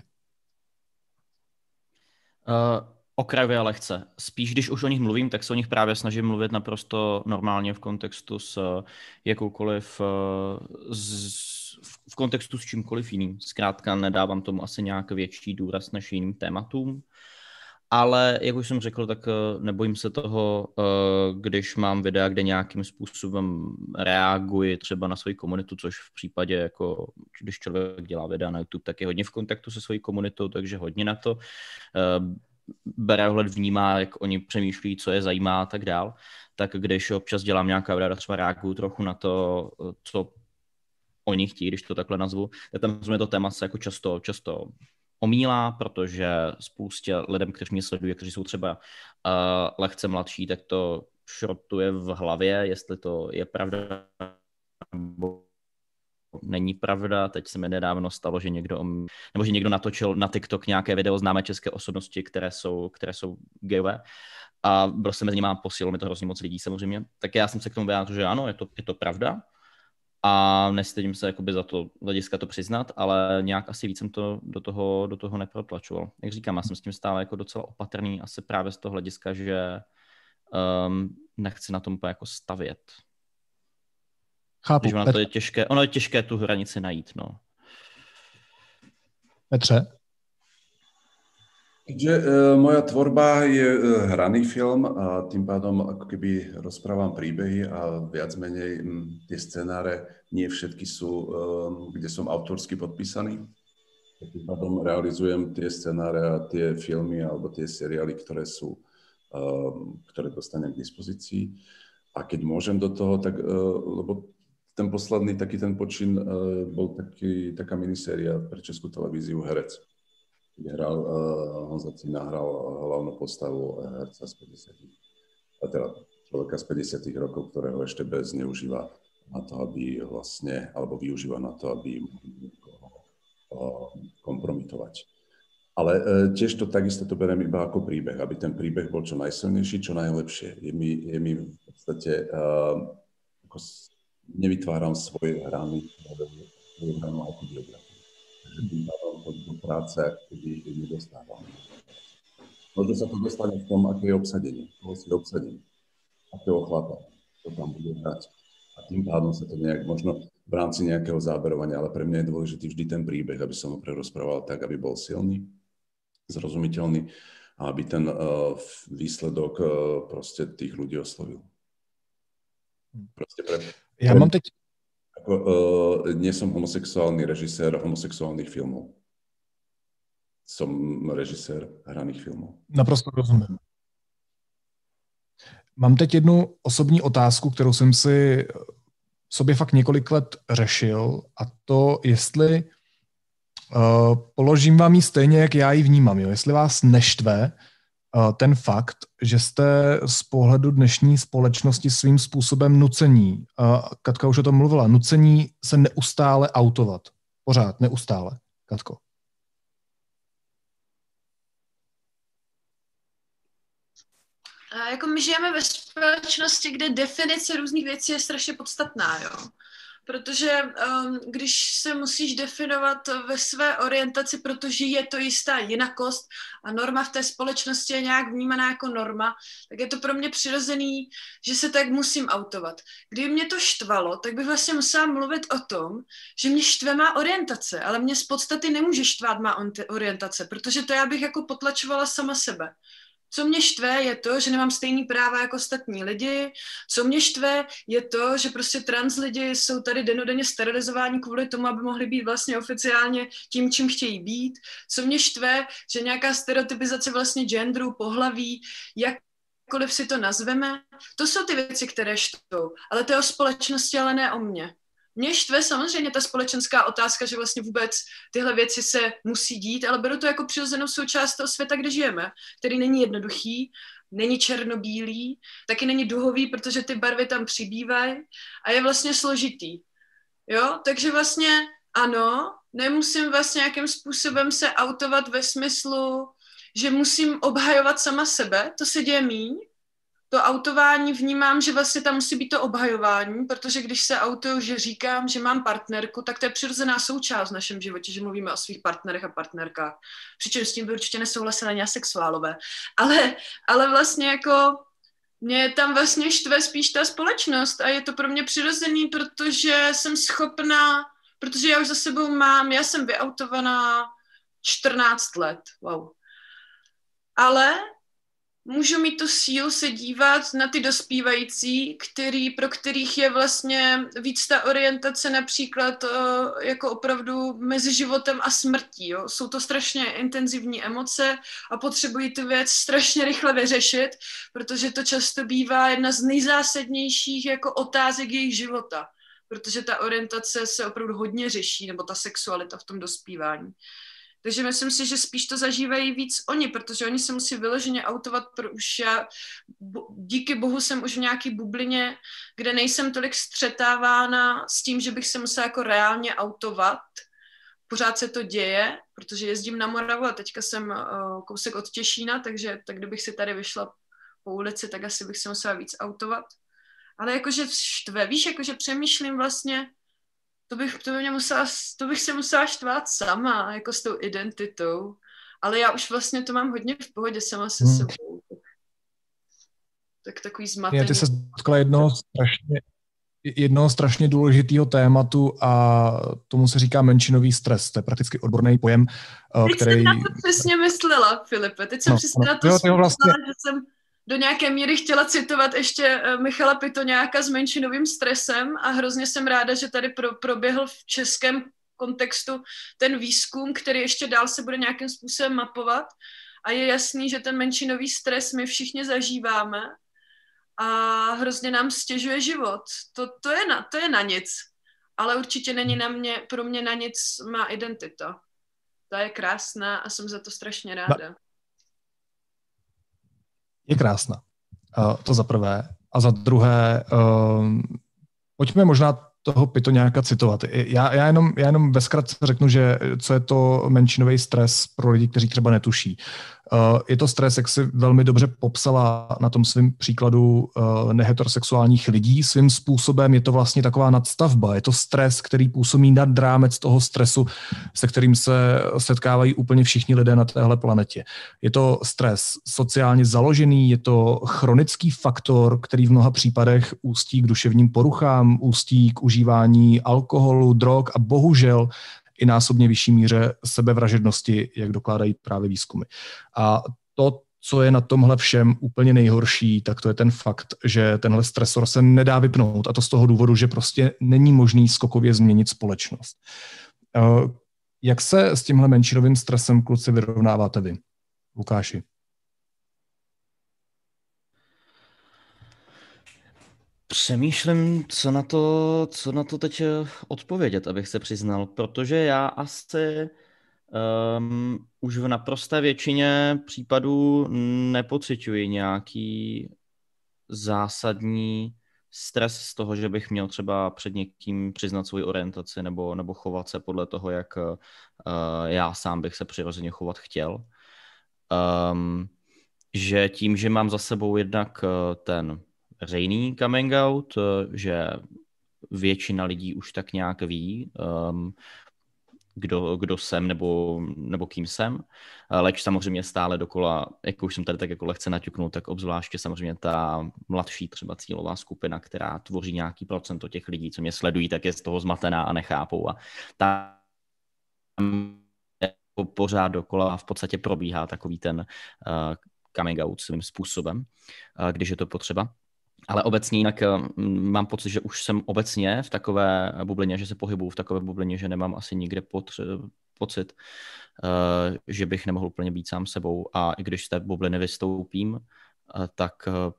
Uh, okrajově a lehce. Spíš, když už o nich mluvím, tak se o nich právě snažím mluvit naprosto normálně v kontextu s jakoukoliv, z, v kontextu s čímkoliv jiným. Zkrátka nedávám tomu asi nějak větší důraz než jiným tématům. Ale, jak už jsem řekl, tak nebojím se toho, když mám videa, kde nějakým způsobem reaguji třeba na svoji komunitu, což v případě, jako když člověk dělá videa na YouTube, tak je hodně v kontaktu se svojí komunitou, takže hodně na to bere ohled, vnímá, jak oni přemýšlí, co je zajímá a tak dál. Tak když občas dělám nějaká videa, třeba reaguju trochu na to, co oni chtějí, když to takhle nazvu, tak tam jsme to téma se jako často, často omílá, protože spoustě lidem, kteří mě sledují, kteří jsou třeba uh, lehce mladší, tak to šrotuje v hlavě, jestli to je pravda nebo není pravda. Teď se mi nedávno stalo, že někdo, nebo že někdo natočil na TikTok nějaké video známé české osobnosti, které jsou, které jsou gayové. A byl jsem mezi nimi, posílil mi to hrozně moc lidí samozřejmě. Tak já jsem se k tomu vyjádřil, že ano, je to, je to pravda. A nestydím se jakoby za to hlediska to přiznat, ale nějak asi víc jsem to do toho, do toho neprotlačoval. Jak říkám, já jsem s tím stále jako docela opatrný, asi právě z toho hlediska, že um, nechci na tom jako stavět. Chápu. Když ono to je těžké, ono je těžké tu hranici najít, no. Petře? Keďže uh, moja tvorba je uh, hraný film a tým pádom ako keby rozprávam príbehy a viac menej um, tie scenáre nie všetky sú, um, kde som autorsky podpísaný. Tým pádom realizujem tie scenáre a tie filmy alebo tie seriály, ktoré sú, um, ktoré dostanem k dispozícii. A keď môžem do toho, tak, uh, lebo ten posledný taký ten počin uh, bol taký, taká miniséria pre Českú televíziu Herec. Kde hral, uh, Honza Cína hral hlavnú postavu herca z päťdesiatych, teda človeka z päťdesiatych rokov, ktorého ešte bez zneužíva na to, aby vlastne, alebo využíva na to, aby mohol uh, kompromitovať. Ale uh, tiež to takisto to beriem iba ako príbeh, aby ten príbeh bol čo najsilnejší, čo najlepšie. Je mi, je mi v podstate, uh, ako nevytváram svoje hrány, svoju hranú autobiografiu. Takže tým pádom do práce, kedy nedostávam. Možno sa to dostane v tom, aké je obsadenie, koho si obsadím, akého chlapa, to tam bude hrať. A tým pádom sa to nejak, možno v rámci nejakého záberovania, ale pre mňa je dôležitý vždy ten príbeh, aby som ho prerozprával tak, aby bol silný, zrozumiteľný a aby ten uh, výsledok uh, proste tých ľudí oslovil. Proste pre... Ja mám teď... Ako, uh, nie som homosexuálny režisér homosexuálnych filmov. Som režisér hraných filmov. Naprosto rozumím. Mám teď jednu osobní otázku, kterou jsem si sobě fakt několik let řešil, a to, jestli uh, položím vám ji stejně, jak já ji vnímám. Jo? Jestli vás neštve uh, ten fakt, že jste z pohledu dnešní společnosti svým způsobem nucení, uh, Katka už o tom mluvila, nucení se neustále autovat. Pořád, neustále. Katko. A jako my žijeme ve společnosti, kde definice různých věcí je strašně podstatná, jo. protože um, když se musíš definovat ve své orientaci, protože je to jistá jinakost a norma v té společnosti je nějak vnímaná jako norma, tak je to pro mě přirozený, že se tak musím outovat. Kdyby mě to štvalo, tak bych vlastně musela mluvit o tom, že mě štve má orientace, ale mě z podstaty nemůže štvát má orientace, protože to já bych jako potlačovala sama sebe. Co mě štve, je to, že nemám stejný práva jako ostatní lidi. Co mě štve, je to, že prostě trans lidi jsou tady denodenně sterilizováni kvůli tomu, aby mohli být vlastně oficiálně tím, čím chtějí být. Co mě štve, že nějaká stereotypizace vlastně genderu, pohlaví, jakkoliv si to nazveme, to jsou ty věci, které štvou. Ale to je o společnosti, ale ne o mně. Mě štve samozřejmě ta společenská otázka, že vlastně vůbec tyhle věci se musí dít, ale beru to jako přirozenou součást toho světa, kde žijeme, který není jednoduchý, není černobílý, taky není duhový, protože ty barvy tam přibývají a je vlastně složitý. Jo, takže vlastně ano, nemusím vlastně nějakým způsobem se outovat ve smyslu, že musím obhajovat sama sebe, to se děje míň. To autování vnímám, že vlastně tam musí být to obhajování, protože když se autuju, že říkám, že mám partnerku, tak to je přirozená součást v našem životě, že mluvíme o svých partnerech a partnerkách. Přičemž s tím by určitě nesouhlasili ani asexuálové. Ale, ale vlastně jako mě tam vlastně štve spíš ta společnost a je to pro mě přirozený, protože jsem schopná, protože já už za sebou mám, já jsem vyautovaná čtrnáct let, wow. Ale můžu mít tu sílu se dívat na ty dospívající, který, pro kterých je vlastně víc ta orientace například jako opravdu mezi životem a smrtí. Jo. Jsou to strašně intenzivní emoce a potřebují tu věc strašně rychle vyřešit, protože to často bývá jedna z nejzásadnějších jako otázek jejich života, protože ta orientace se opravdu hodně řeší, nebo ta sexualita v tom dospívání. Takže myslím si, že spíš to zažívají víc oni, protože oni se musí vyloženě outovat, pro už já, díky bohu jsem už v nějaký bublině, kde nejsem tolik střetávána s tím, že bych se musela jako reálně outovat. Pořád se to děje, protože jezdím na Moravu a teďka jsem uh, kousek od Těšína, takže tak kdybych si tady vyšla po ulici, tak asi bych se musela víc outovat. Ale jakože štve, víš, jakože přemýšlím vlastně, To bych, to, by mě musela, to bych se musela štvát sama, jako s tou identitou. Ale já už vlastně to mám hodně v pohodě sama se hmm. sebou. Tak, tak takový zmatený. Ty se dotkla jednoho strašně, jednoho strašně důležitého tématu a tomu se říká menšinový stres. To je prakticky odborný pojem, Teď který... jsem na to přesně myslela, Filipe. Teď jsem no, přesně no, na to jo, myslela, vlastně... že jsem do nějaké míry chtěla citovat ještě Michala Pitoňáka s menšinovým stresem a hrozně jsem ráda, že tady pro, proběhl v českém kontextu ten výzkum, který ještě dál se bude nějakým způsobem mapovat a je jasný, že ten menšinový stres my všichni zažíváme a hrozně nám stěžuje život. To, to, je, na, to je na nic, ale určitě není na mě, pro mě na nic má identita. Ta je krásná a jsem za to strašně ráda. Je krásná. Uh, to za prvé. A za druhé, uh, pojďme možná toho Pitoňáka citovat. Já, já, jenom, já jenom ve zkratce řeknu, že co je to menšinový stres pro lidi, kteří třeba netuší. Uh, je to stres, jak si velmi dobře popsala na tom svém příkladu uh, neheterosexuálních lidí. Svým způsobem je to vlastně taková nadstavba. Je to stres, který působí nad rámec toho stresu, se kterým se setkávají úplně všichni lidé na téhle planetě. Je to stres sociálně založený, je to chronický faktor, který v mnoha případech ústí k duševním poruchám, ústí k užívání alkoholu, drog a bohužel i násobně vyšší míře sebevražednosti, jak dokládají právě výzkumy. A to, co je na tomhle všem úplně nejhorší, tak to je ten fakt, že tenhle stresor se nedá vypnout a to z toho důvodu, že prostě není možný skokově změnit společnost. Jak se s tímhle menšinovým stresem, kluci, vyrovnáváte vy? Lukáši. Přemýšlím, co na to, co na to teď odpovědět, abych se přiznal, protože já asi um, už v naprosté většině případů nepociťuji nějaký zásadní stres z toho, že bych měl třeba před někým přiznat svoji orientaci nebo, nebo chovat se podle toho, jak uh, já sám bych se přirozeně chovat chtěl. Um, že tím, že mám za sebou jednak uh, ten veřejný coming out, že většina lidí už tak nějak ví, um, kdo, kdo jsem nebo, nebo kým jsem. Leč samozřejmě stále dokola, jak už jsem tady tak jako lehce naťuknul, tak obzvláště samozřejmě ta mladší třeba cílová skupina, která tvoří nějaký procento těch lidí, co mě sledují, tak je z toho zmatená a nechápou. A tam pořád dokola v podstatě probíhá takový ten uh, coming out svým způsobem, uh, když je to potřeba. Ale obecně jinak mám pocit, že už jsem obecně v takové bublině, že se pohybuju v takové bublině, že nemám asi nikde potře- pocit, uh, že bych nemohl úplně být sám sebou. A i když z té bubliny vystoupím, uh, tak uh,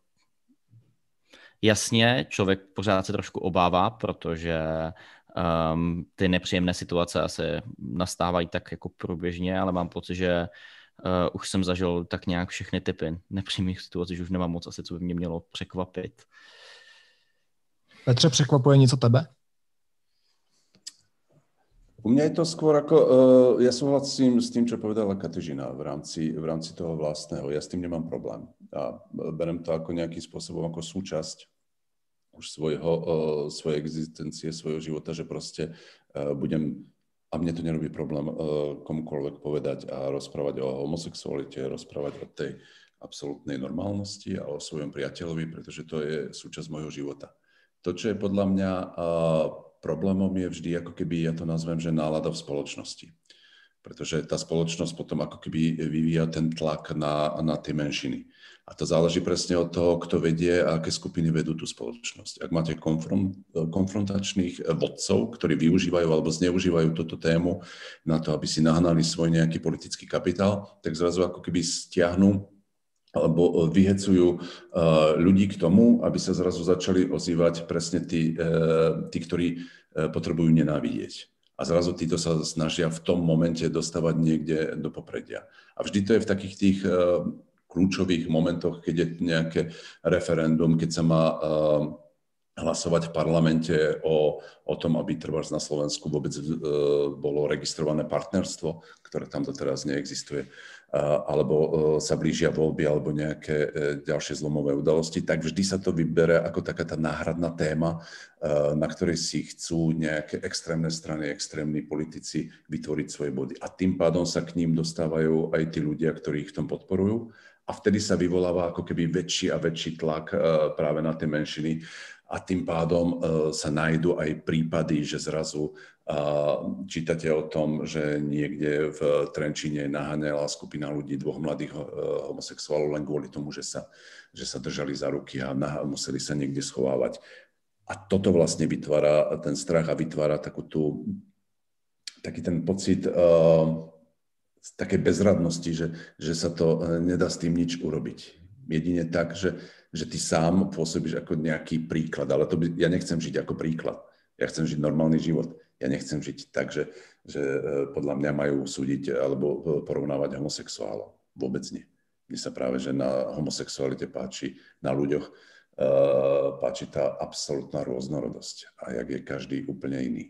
jasně, člověk pořád se trošku obává, protože um, ty nepříjemné situace asi nastávají tak jako průběžně, ale mám pocit, že Uh, už jsem zažil tak nějak všechny typy nepřímých situací, že už nemám moc asi, co by mě mělo překvapit. Petře, překvapuje něco tebe? U mňa je to skôr ako, uh, ja súhlasím s tým, čo povedala Katežina v rámci, v rámci toho vlastného. Ja s tým nemám problém. A berem to ako nejakým spôsobom ako súčasť už svojho, uh, svojej existencie, svojho života, že proste uh, budem. A mne to nerobí problém uh, komukoľvek povedať a rozprávať o homosexualite, rozprávať o tej absolútnej normálnosti a o svojom priateľovi, pretože to je súčasť môjho života. To, čo je podľa mňa uh, problémom, je vždy, ako keby, ja to nazvem, že nálada v spoločnosti. Pretože tá spoločnosť potom ako keby vyvíja ten tlak na, na tie menšiny. A to záleží presne od toho, kto vedie a aké skupiny vedú tú spoločnosť. Ak máte konfront, konfrontačných vodcov, ktorí využívajú alebo zneužívajú túto tému na to, aby si nahnali svoj nejaký politický kapitál, tak zrazu ako keby stiahnu alebo vyhecujú ľudí k tomu, aby sa zrazu začali ozývať presne tí, tí ktorí potrebujú nenávidieť. A zrazu títo sa snažia v tom momente dostávať niekde do popredia. A vždy to je v takých tých kľúčových momentoch, keď je nejaké referendum, keď sa má uh, hlasovať v parlamente o, o tom, aby trebárs na Slovensku vôbec uh, bolo registrované partnerstvo, ktoré tam doteraz neexistuje, uh, alebo uh, sa blížia voľby, alebo nejaké uh, ďalšie zlomové udalosti, tak vždy sa to vybere ako taká tá náhradná téma, uh, na ktorej si chcú nejaké extrémne strany, extrémni politici vytvoriť svoje body. A tým pádom sa k ním dostávajú aj tí ľudia, ktorí ich v tom podporujú. A vtedy sa vyvoláva ako keby väčší a väčší tlak uh, práve na tie menšiny a tým pádom uh, sa nájdú aj prípady, že zrazu uh, čítate o tom, že niekde v Trenčíne naháňala skupina ľudí, dvoch mladých uh, homosexuálov len kvôli tomu, že sa, že sa držali za ruky a nah- museli sa niekde schovávať. A toto vlastne vytvára ten strach a vytvára takú tú, taký ten pocit uh, z takej bezradnosti, že, že sa to nedá s tým nič urobiť. Jedine tak, že, že ty sám pôsobíš ako nejaký príklad, ale to by, ja nechcem žiť ako príklad. Ja chcem žiť normálny život. Ja nechcem žiť tak, že, že podľa mňa majú súdiť alebo porovnávať homosexuálov. Vôbec nie. Mne sa práve, že na homosexualite páči, na ľuďoch uh, páči tá absolútna rôznorodosť. A jak je každý úplne iný.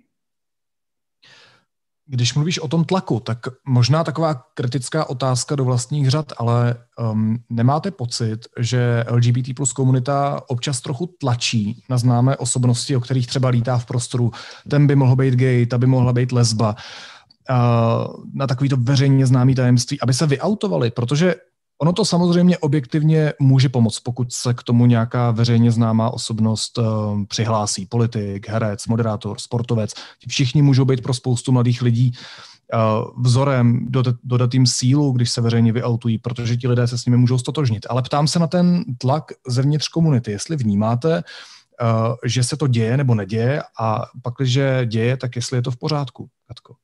Když mluvíš o tom tlaku, tak možná taková kritická otázka do vlastních řad, ale um, nemáte pocit, že L G B T plus komunita občas trochu tlačí na známé osobnosti, o kterých třeba lítá v prostoru, ten by mohl být gay, ta by mohla být lesba, uh, na takovýto veřejně známý tajemství, aby se vyautovali, protože ono to samozřejmě objektivně může pomoct, pokud se k tomu nějaká veřejně známá osobnost uh, přihlásí. Politik, herec, moderátor, sportovec. Všichni můžou být pro spoustu mladých lidí uh, vzorem, dodat, dodat jim sílu, když se veřejně vyautují, protože ti lidé se s nimi můžou stotožnit. Ale ptám se na ten tlak zevnitř komunity. Jestli vnímáte, uh, že se to děje nebo neděje a pak, když děje, tak jestli je to v pořádku, Katko?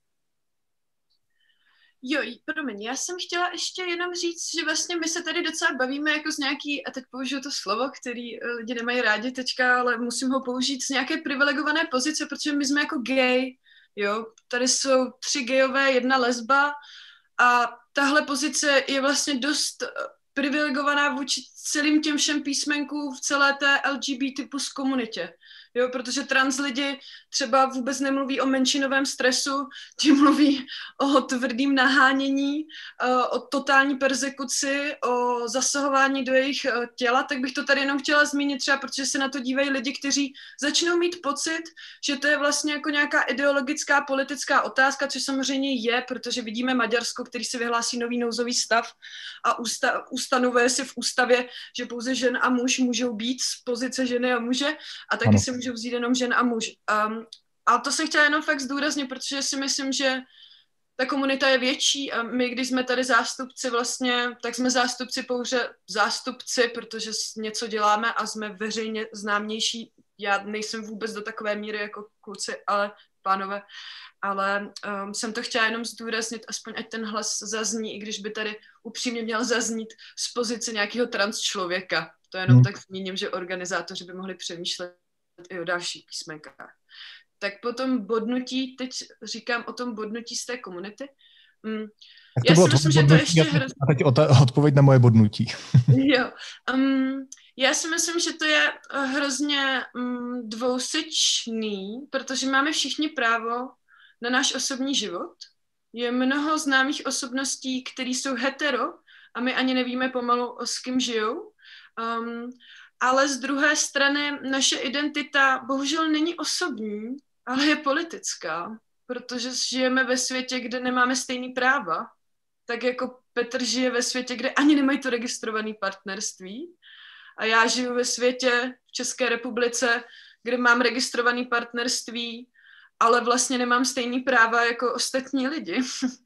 Jo, promiň, já jsem chtěla ještě jenom říct, že vlastně my se tady docela bavíme jako z nějaký, a teď použiju to slovo, který lidi nemají rádi teďka, ale musím ho použít, z nějaké privilegované pozice, protože my jsme jako gay, jo, tady jsou tři gayové, jedna lesba a tahle pozice je vlastně dost privilegovaná vůči celým těm všem písmenkům v celé té L G B T plus komunitě. Jo, protože trans lidi třeba vůbec nemluví o menšinovém stresu, ti mluví o tvrdým nahánění, o totální perzekuci, o zasahování do jejich těla, tak bych to tady jenom chtěla zmínit třeba, protože se na to dívají lidi, kteří začnou mít pocit, že to je vlastně jako nějaká ideologická politická otázka, což samozřejmě je, protože vidíme Maďarsko, který si vyhlásí nový nouzový stav a usta- ustanovuje si v ústavě, že pouze žen a muž můžou být z pozice ženy a muže a taky ano. si můžou vzít jenom žen a muž. Um, a to jsem chtěla jenom fakt zdůraznit, protože si myslím, že ta komunita je větší a my, když jsme tady zástupci vlastně, tak jsme zástupci pouze zástupci, protože něco děláme a jsme veřejně známější. Já nejsem vůbec do takové míry jako kluci, ale pánové, ale um, jsem to chtěla jenom zdůraznit, aspoň ať ten hlas zazní, i když by tady upřímně měl zaznít z pozice nějakého trans člověka. To jenom hmm. tak zmíním, že organizátoři by mohli přemýšlet i o dalších písmenkách. Tak potom bodnutí, teď říkám o tom bodnutí z té komunity. Mm. Já si myslím, že to ještě hrozně... A teď odpověď na moje bodnutí. Jo. Um, já si myslím, že to je hrozně um, dvousečný, protože máme všichni právo na náš osobní život. Je mnoho známých osobností, které jsou hetero a my ani nevíme pomalu, s kým žijou. Um, ale z druhé strany naše identita bohužel není osobní, ale je politická, protože žijeme ve světě, kde nemáme stejný práva. Tak jako Petr žije ve světě, kde ani nemají to registrované partnerství. A já žiju ve světě v České republice, kde mám registrované partnerství, ale vlastně nemám stejný práva jako ostatní lidi.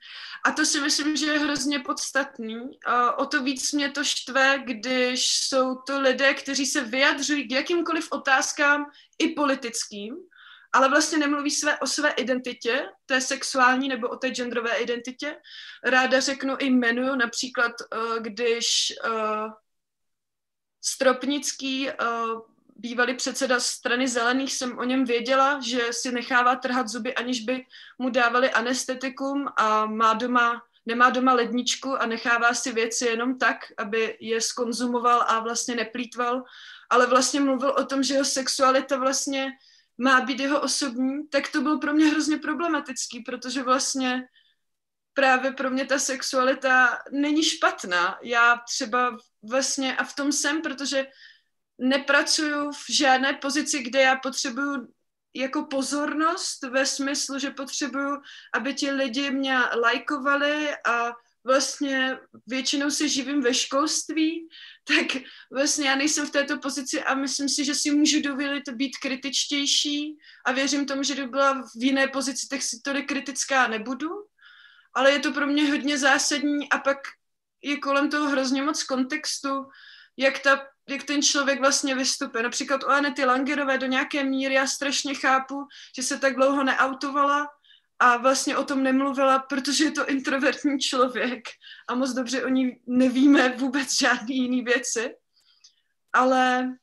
A to si myslím, že je hrozně podstatný. A o to víc mě to štve, když jsou to lidé, kteří se vyjadřují k jakýmkoliv otázkám i politickým, ale vlastně nemluví své, o své identitě, té sexuální nebo o té genderové identitě. Ráda řeknu i jmenuju, například když Stropnický, bývalý předseda strany Zelených, jsem o něm věděla, že si nechává trhat zuby, aniž by mu dávali anestetikum a má doma, nemá doma ledničku a nechává si věci jenom tak, aby je skonzumoval a vlastně neplýtval, ale vlastně mluvil o tom, že jeho sexualita vlastně má být jeho osobní, tak to bylo pro mě hrozně problematický, protože vlastně právě pro mě ta sexualita není špatná. Já třeba vlastně, a v tom jsem, protože nepracuju v žádné pozici, kde já potřebuju jako pozornost ve smyslu, že potřebuju, aby ti lidi mě lajkovali a vlastně většinou se živím ve školství, tak vlastně já nejsem v této pozici a myslím si, že si můžu dovolit být kritičtější a věřím tomu, že kdyby byla v jiné pozici, tak si tolik kritická nebudu, ale je to pro mě hodně zásadní a pak je kolem toho hrozně moc kontextu, jak, ta, jak ten člověk vlastně vystupuje. Například u Anety Langerové do nějaké míry já strašně chápu, že se tak dlouho neautovala a vlastně o tom nemluvila, protože je to introvertní člověk a moc dobře o ní nevíme vůbec žádný jiný věci. Ale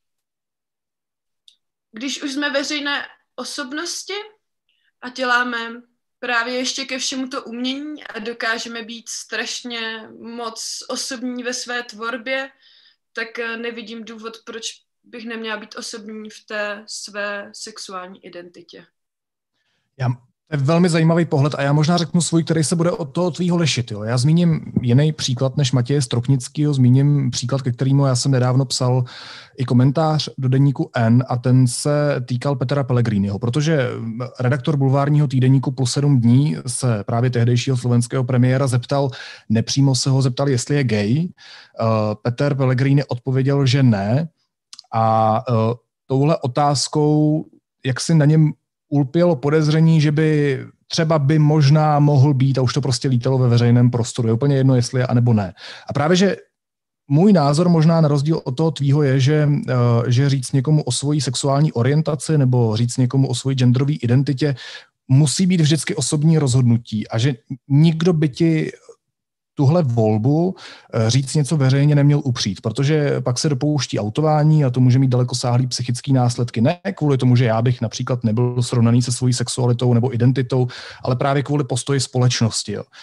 když už jsme veřejné osobnosti a děláme právě ještě ke všemu to umění a dokážeme být strašně moc osobní ve své tvorbě, tak nevidím důvod, proč bych neměla být osobní v té své sexuální identitě. Já, to je velmi zajímavý pohled a já možná řeknu svůj, který se bude od toho tvýho lišit. Jo. Já zmíním jiný příklad než Matěje Stropnickýho, zmíním příklad, ke kterému já jsem nedávno psal i komentář do deníku N a ten se týkal Petra Pellegriniho, protože redaktor bulvárního týdeníku Plus sedm dní se právě tehdejšího slovenského premiéra zeptal, nepřímo se ho zeptal, jestli je gay. Peter Pellegrini odpověděl, že ne a touhle otázkou, jak si na něm ulpělo podezření, že by třeba by možná mohl být, a už to prostě lítalo ve veřejném prostoru. Je úplně jedno, jestli je, anebo ne. A právě, že můj názor možná na rozdíl od toho tvýho je, že, že říct někomu o svojí sexuální orientaci nebo říct někomu o svojí genderové identitě musí být vždycky osobní rozhodnutí a že nikdo by ti tuhle volbu říct něco veřejně neměl upřít, protože pak se dopouští autování a to může mít dalekosáhlý psychický následky. Ne kvůli tomu, že já bych například nebyl srovnaný se svojí sexualitou nebo identitou, ale právě kvůli postoji společnosti. Jo.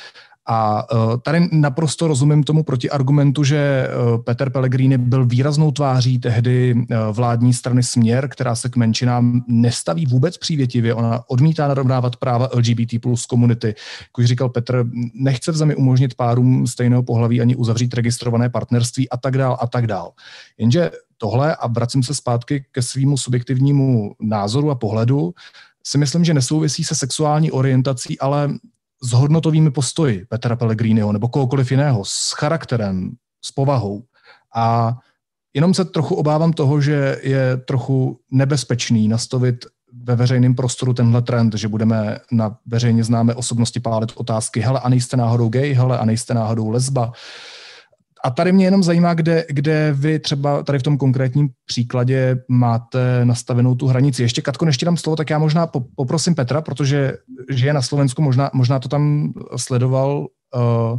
A tady naprosto rozumím tomu protiargumentu, že Peter Pellegrini byl výraznou tváří tehdy vládní strany Směr, která se k menšinám nestaví vůbec přívětivě. Ona odmítá narovnávat práva L G B T plus komunity. Jak už říkal Petr, nechce v zemi umožnit párům stejného pohlaví ani uzavřít registrované partnerství a tak dál a tak dál. Jenže tohle, a vracím se zpátky ke svému subjektivnímu názoru a pohledu, si myslím, že nesouvisí se sexuální orientací, ale s hodnotovými postoji Petra Pellegriniho nebo kohokoliv jiného, s charakterem, s povahou. A jenom se trochu obávám toho, že je trochu nebezpečný nastavit ve veřejném prostoru tenhle trend, že budeme na veřejně známé osobnosti pálit otázky, hele, a nejste náhodou gay, hele, a nejste náhodou lesba. A tady mě jenom zajímá, kde, kde vy třeba tady v tom konkrétním příkladě máte nastavenou tu hranici. Ještě, Katko, než ti dám slovo, tak já možná poprosím Petra, protože žije na Slovensku, možná, možná to tam sledoval uh,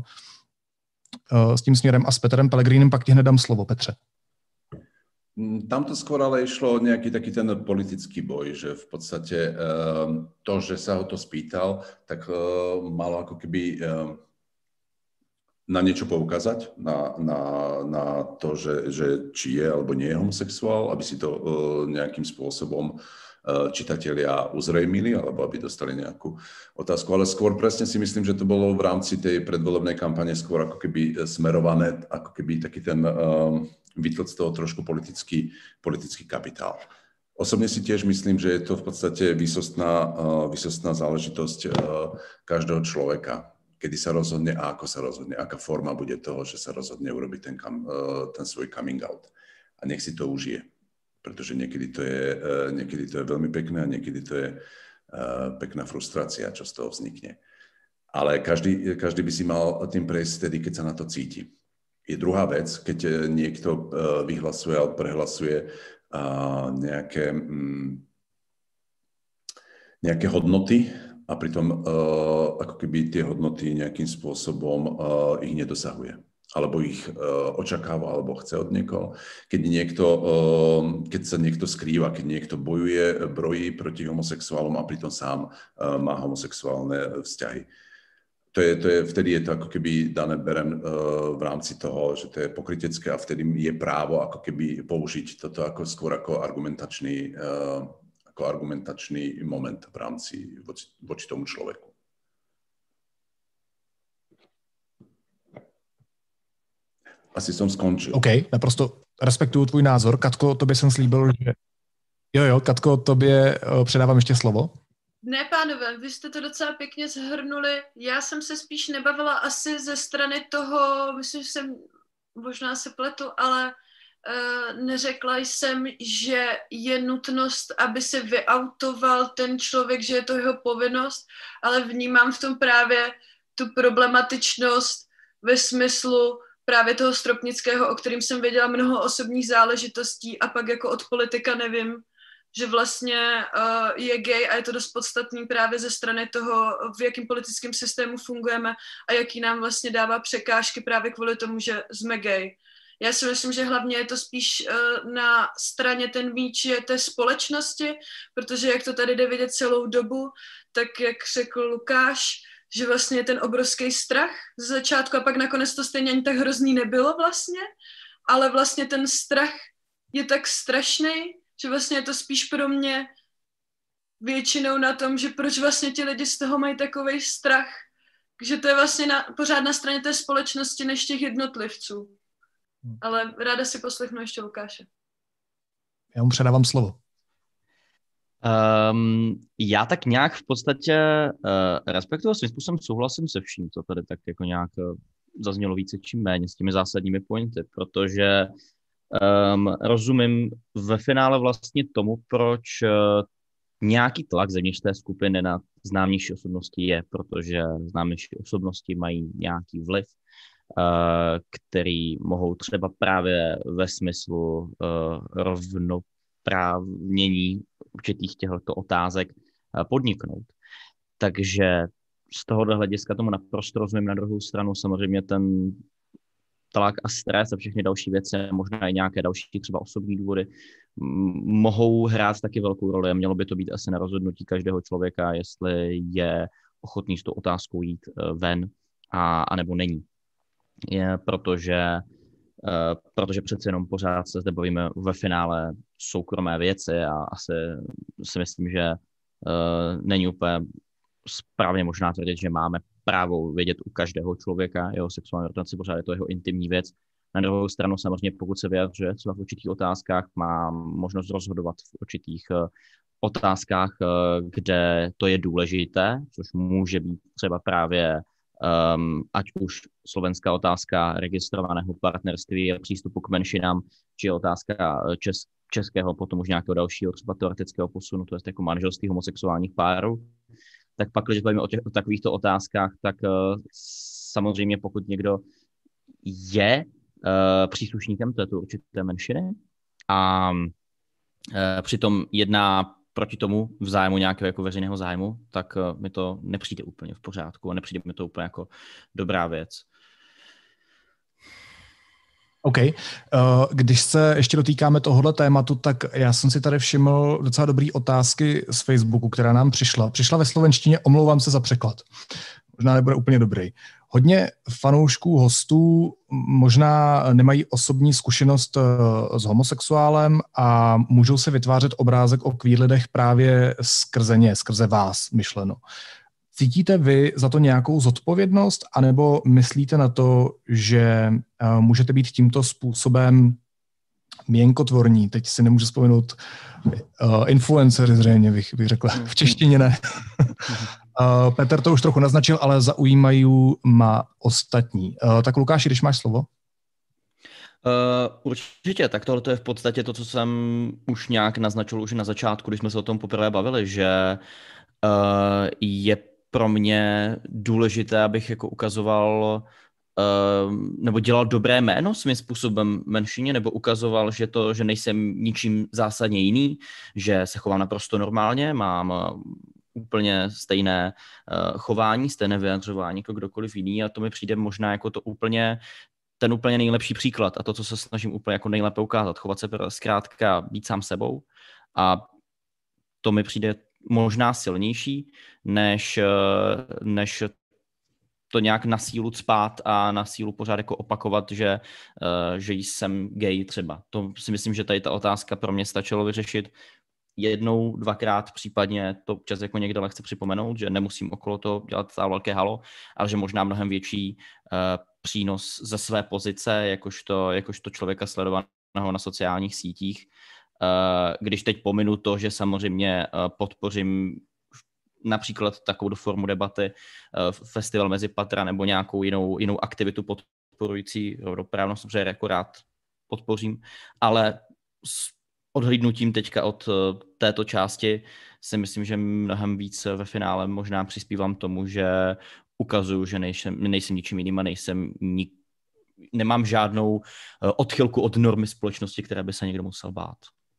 uh, s tím Směrem a s Petrem Pellegrinem, pak ti hned dám slovo, Petře. Tam to skôr ale išlo o nejaký taký ten politický boj, že v podstate uh, to, že sa ho to spýtal, tak uh, malo ako keby... Uh, na niečo poukázať, na, na, na to, že, že či je alebo nie je homosexuál, aby si to uh, nejakým spôsobom uh, čitatelia uzrejmili, alebo aby dostali nejakú otázku. Ale skôr presne si myslím, že to bolo v rámci tej predvolebnej kampane skôr ako keby smerované, ako keby taký ten uh, vytlc z toho trošku politický, politický kapitál. Osobne si tiež myslím, že je to v podstate výsostná, uh, výsostná záležitosť uh, každého človeka, kedy sa rozhodne a ako sa rozhodne, aká forma bude toho, že sa rozhodne urobiť ten, ten svoj coming out. A nech si to užije. Pretože niekedy to je, niekedy to je veľmi pekné a niekedy to je pekná frustrácia, čo z toho vznikne. Ale každý, každý by si mal tým prejsť vtedy, keď sa na to cíti. Je druhá vec, keď niekto vyhlasuje alebo prehlasuje nejaké, nejaké hodnoty, a pritom uh, ako keby tie hodnoty nejakým spôsobom uh, ich nedosahuje. Alebo ich uh, očakáva, alebo chce od niekoho. Keď, niekto, uh, keď sa niekto skrýva, keď niekto bojuje, brojí proti homosexuálom a pritom sám uh, má homosexuálne vzťahy. To je, to je, vtedy je to ako keby dané berem uh, v rámci toho, že to je pokrytecké a vtedy je právo ako keby použiť toto ako skôr ako argumentačný uh, ako argumentačný moment v rámci voči, voči tomu človeku. Asi som skončil. OK, naprosto respektuju tvůj názor. Katko, tobě jsem slíbil, že... Jo, jo, Katko, tobě předávám ještě slovo. Ne, pánové, vy jste to docela pěkně shrnuli. Já jsem se spíš nebavila asi ze strany toho, myslím, že jsem, možná se pletu, ale Uh, neřekla jsem, že je nutnost, aby se vyautoval ten člověk, že je to jeho povinnost, ale vnímám v tom právě tu problematičnost ve smyslu právě toho Stropnického, o kterým jsem věděla mnoho osobních záležitostí a pak jako od politika nevím, že vlastně uh, je gay a je to dost podstatný právě ze strany toho, v jakým politickém systému fungujeme a jaký nám vlastně dává překážky právě kvůli tomu, že jsme gay. Já si myslím, že hlavně je to spíš uh, na straně ten míč je té společnosti, protože jak to tady jde vidět celou dobu, tak jak řekl Lukáš, že vlastně ten obrovský strach z začátku a pak nakonec to stejně ani tak hrozný nebylo vlastně, ale vlastně ten strach je tak strašný, že vlastně je to spíš pro mě většinou na tom, že proč vlastně ti lidi z toho mají takovej strach, že to je vlastně na, pořád na straně té společnosti než těch jednotlivců. Ale ráda si poslechnu ještě Lukáše. Já mu předávám slovo. Um, já tak nějak v podstatě uh, respektuju svým způsobem souhlasím se vším, co tady tak jako nějak uh, zaznělo více či méně s těmi zásadními pointy, protože um, rozumím ve finále vlastně tomu, proč uh, nějaký tlak zevnitř té skupiny na známější osobnosti je, protože známější osobnosti mají nějaký vliv, který mohou třeba právě ve smyslu uh, rovnoprávnění určitých těchto otázek uh, podniknout. Takže z tohohle hlediska tomu naprosto rozumím. Na druhou stranu samozřejmě ten tlak a stres a všechny další věci, možná i nějaké další třeba osobní důvody, mohou hrát taky velkou roli a mělo by to být asi na rozhodnutí každého člověka, jestli je ochotný s tou otázkou jít uh, ven a, a nebo není. Je, protože, uh, protože přece jenom pořád se zde bavíme ve finále soukromé věci a asi si myslím, že uh, není úplně správně možná tvrdit, že máme právo vědět u každého člověka jeho sexuální orientaci, pořád je to jeho intimní věc. Na druhou stranu samozřejmě, pokud se vyjadřuje třeba v určitých otázkách, má možnost rozhodovat v určitých uh, otázkách, uh, kde to je důležité, což může být třeba právě um, ať už slovenská otázka registrovaného partnerství a přístupu k menšinám, či otázka čes, českého, potom už nějakého dalšího třeba teoretického posunu, to je jako manželství homosexuálních párů. Tak pak, když bavíme o, těch, o takovýchto otázkách, tak uh, samozřejmě pokud někdo je uh, příslušníkem této určité menšiny a uh, přitom jedná proti tomu v zájmu nějakého jako veřejného zájmu, tak uh, mi to nepřijde úplně v pořádku a nepřijde mi to úplně jako dobrá věc. OK. Když se ještě dotýkáme tohohle tématu, tak já jsem si tady všiml docela dobrý otázky z Facebooku, která nám přišla. Přišla ve slovenštině, omlouvám se za překlad. Možná nebude úplně dobrý. Hodně fanoušků, hostů možná nemají osobní zkušenost s homosexuálem a můžou si vytvářet obrázek o queer lidech právě skrze ně, skrze vás myšleno. Cítíte vy za to nějakou zodpovědnost, anebo myslíte na to, že uh, můžete být tímto způsobem měnkotvorní? Teď si nemůžu vzpomenout uh, influencery zřejmě, bych, bych řekla. V češtině ne. uh, Petr to už trochu naznačil, ale zaujímají má ostatní. Uh, tak Lukáši, když máš slovo. Uh, určitě, tak tohle je v podstatě to, co jsem už nějak naznačil už na začátku, když jsme se o tom poprvé bavili, že uh, je pro mě důležité, abych jako ukazoval uh, nebo dělal dobré jméno svým způsobem menšině, nebo ukazoval, že to, že nejsem ničím zásadně jiný, že se chovám naprosto normálně, mám uh, úplně stejné uh, chování, stejné vyjadřování jako kdokoliv jiný a to mi přijde možná jako to úplně ten úplně nejlepší příklad a to, co se snažím úplně jako nejlépe ukázat, chovat se zkrátka, být sám sebou a to mi přijde možná silnější, než, než to nějak na sílu cpát a na sílu pořád jako opakovat, že, že jsem gay třeba. To si myslím, že tady ta otázka pro mě stačilo vyřešit jednou, dvakrát, případně to občas jako někde lehce připomenout, že nemusím okolo toho dělat stále velké halo, ale že možná mnohem větší uh, přínos ze své pozice, jakožto, jakožto člověka sledovaného na sociálních sítích. Uh, když teď pominu to, že samozřejmě uh, podpořím například takovou formu debaty, uh, festival Mezi patra nebo nějakou jinou, jinou aktivitu podporující rovnoprávnost, protože jako rád podpořím, ale s odhlídnutím teďka od této části si myslím, že mnohem víc ve finále možná přispívám tomu, že ukazuju, že nejsem, nejsem ničím jiným a nejsem nik, nemám žádnou odchylku od normy společnosti, které by se někdo musel bát.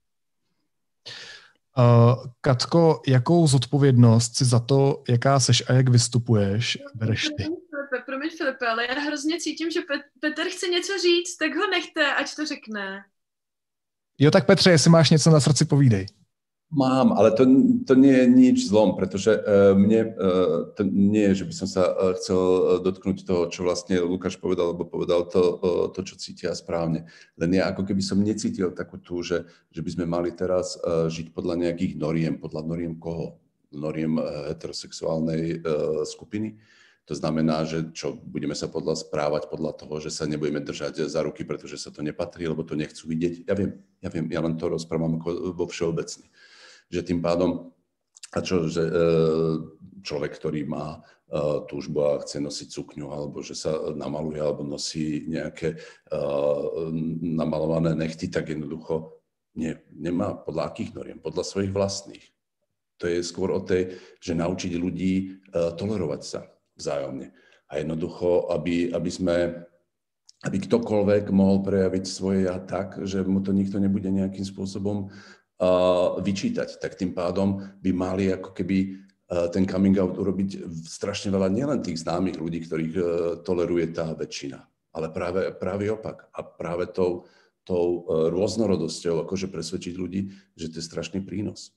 Uh, Katko, jakou zodpovědnost si za to, jaká seš a jak vystupuješ, bereš ty? Filipe, promiň Filipe, ale já hrozně cítím, že Pet- Petr chce něco říct, tak ho nechte, ať to řekne. Jo, tak Petře, jestli máš něco na srdci, povídej. Mám, ale to, to nie je nič zlom, pretože uh, mne uh, to nie je, že by som sa uh, chcel dotknúť toho, čo vlastne Lukáš povedal, lebo povedal to, uh, to čo cítia správne. Len ja ako keby som necítil takú tú, že, že by sme mali teraz uh, žiť podľa nejakých noriem. Podľa noriem koho? Noriem uh, heterosexuálnej uh, skupiny. To znamená, že čo, budeme sa podľa správať podľa toho, že sa nebudeme držať za ruky, pretože sa to nepatrí, lebo to nechcú vidieť. Ja viem, ja viem, ja len to rozprávam ako vo všeobecne. Že tým pádom, a čo, že človek, ktorý má túžbu a chce nosiť sukňu, alebo že sa namaluje, alebo nosí nejaké namalované nechty, tak jednoducho nie, nemá podľa akých noriem, podľa svojich vlastných. To je skôr o tej, že naučiť ľudí tolerovať sa vzájomne. A jednoducho, aby, aby sme, aby ktokoľvek mohol prejaviť svoje ja tak, že mu to nikto nebude nejakým spôsobom uh, vyčítať. Tak tým pádom by mali ako keby uh, ten coming out urobiť strašne veľa nielen tých známych ľudí, ktorých uh, toleruje tá väčšina, ale práve, práve opak. A práve tou, tou uh, rôznorodosťou akože presvedčiť ľudí, že to je strašný prínos.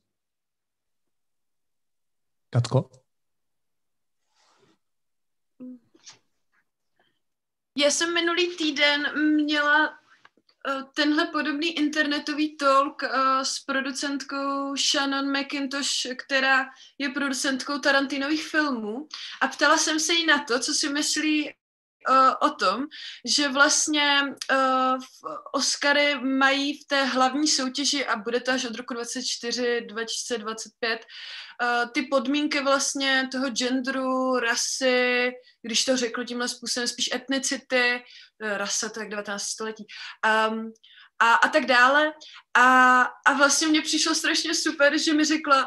Katko? Já jsem minulý týden měla tenhle podobný internetový talk s producentkou Shannon McIntosh, která je producentkou Tarantinových filmů, a ptala jsem se jí na to, co si myslí o tom, že vlastně uh, Oscary mají v té hlavní soutěži, a bude to až od roku dvacet čtyři dva tisíce dvacet pět, uh, ty podmínky vlastně toho genderu, rasy, když to řeknu tímhle způsobem, spíš etnicity, rasa, to je devatenácté století, um, a, a tak dále. A, a vlastně mně přišlo strašně super, že mi řekla,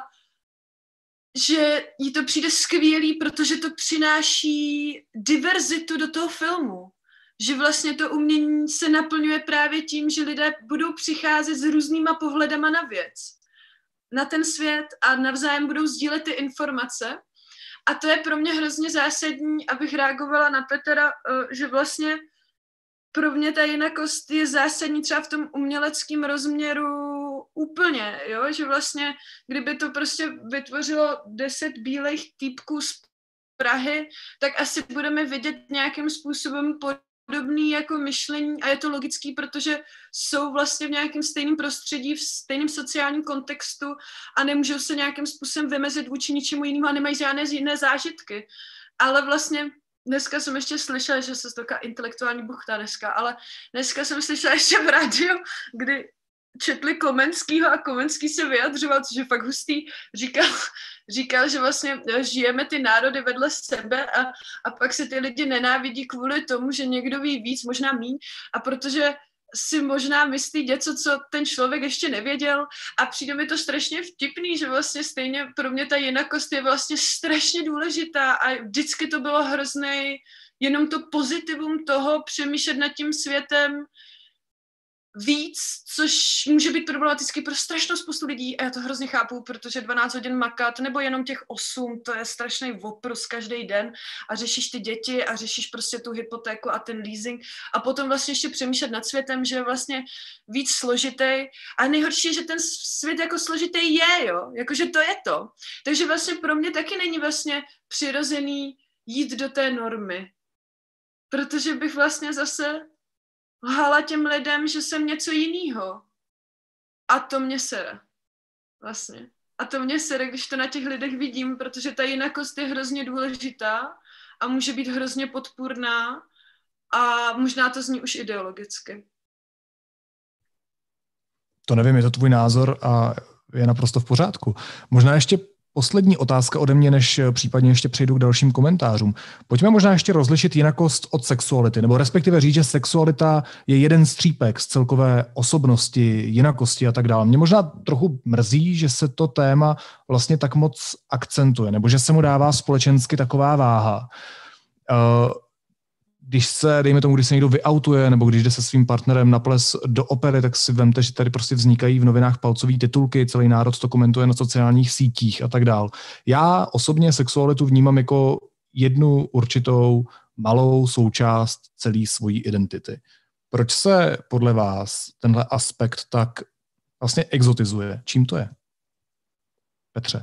že jí to přijde skvělý, protože to přináší diverzitu do toho filmu. Že vlastně to umění se naplňuje právě tím, že lidé budou přicházet s různýma pohledama na věc, na ten svět, a navzájem budou sdílet ty informace. A to je pro mě hrozně zásadní, abych reagovala na Petra, že vlastně pro mě ta jinakost je zásadní třeba v tom uměleckém rozměru úplně, jo? Že vlastně, kdyby to prostě vytvořilo deset bílých týpků z Prahy, tak asi budeme vidět nějakým způsobem podobný jako myšlení, a je to logický, protože jsou vlastně v nějakém stejném prostředí, v stejném sociálním kontextu a nemůžou se nějakým způsobem vymezit vůči ničemu jinému a nemají žádné jiné zážitky. Ale vlastně dneska jsem ještě slyšela, že se taková intelektuální buchta dneska, ale dneska jsem slyšela ještě v rádiu, kdy četli Komenskýho a Komenský se vyjadřoval, což je fakt hustý, říkal, říkal, že vlastně žijeme ty národy vedle sebe a, a pak se ty lidi nenávidí kvůli tomu, že někdo ví víc, možná míň, a protože si možná myslí něco, co ten člověk ještě nevěděl, a přijde mi to strašně vtipný, že vlastně stejně pro mě ta jinakost je vlastně strašně důležitá a vždycky to bylo hrozný, jenom to pozitivum toho přemýšlet nad tím světem víc, což může být problematický pro strašnou spoustu lidí, a já to hrozně chápu, protože dvanáct hodin makat, nebo jenom těch osm, to je strašný oprus každý den, a řešíš ty děti a řešíš prostě tu hypotéku a ten leasing, a potom vlastně ještě přemýšlet nad světem, že je vlastně víc složitý, a nejhorší je, že ten svět jako složitý je, jo, jakože to je to. Takže vlastně pro mě taky není vlastně přirozený jít do té normy, protože bych vlastně zase lhala těm lidem, že jsem něco jinýho. A to mě sere. Vlastně. A to mě sere, když to na těch lidech vidím, protože ta jinakost je hrozně důležitá a může být hrozně podpůrná a možná to zní už ideologicky. To nevím, je to tvůj názor a je naprosto v pořádku. Možná ještě poslední otázka ode mě, než případně ještě přejdu k dalším komentářům. Pojďme možná ještě rozlišit jinakost od sexuality, nebo respektive říct, že sexualita je jeden střípek z celkové osobnosti, jinakosti a tak dále. Mě možná trochu mrzí, že se to téma vlastně tak moc akcentuje, nebo že se mu dává společensky taková váha. Když se, dejme tomu, když se někdo vyautuje, nebo když jde se svým partnerem na ples do opery, tak si vemte, že tady prostě vznikají v novinách palcové titulky, celý národ to komentuje na sociálních sítích a tak dál. Já osobně sexualitu vnímám jako jednu určitou malou součást celé svojí identity. Proč se podle vás tenhle aspekt tak vlastně exotizuje? Čím to je? Petře.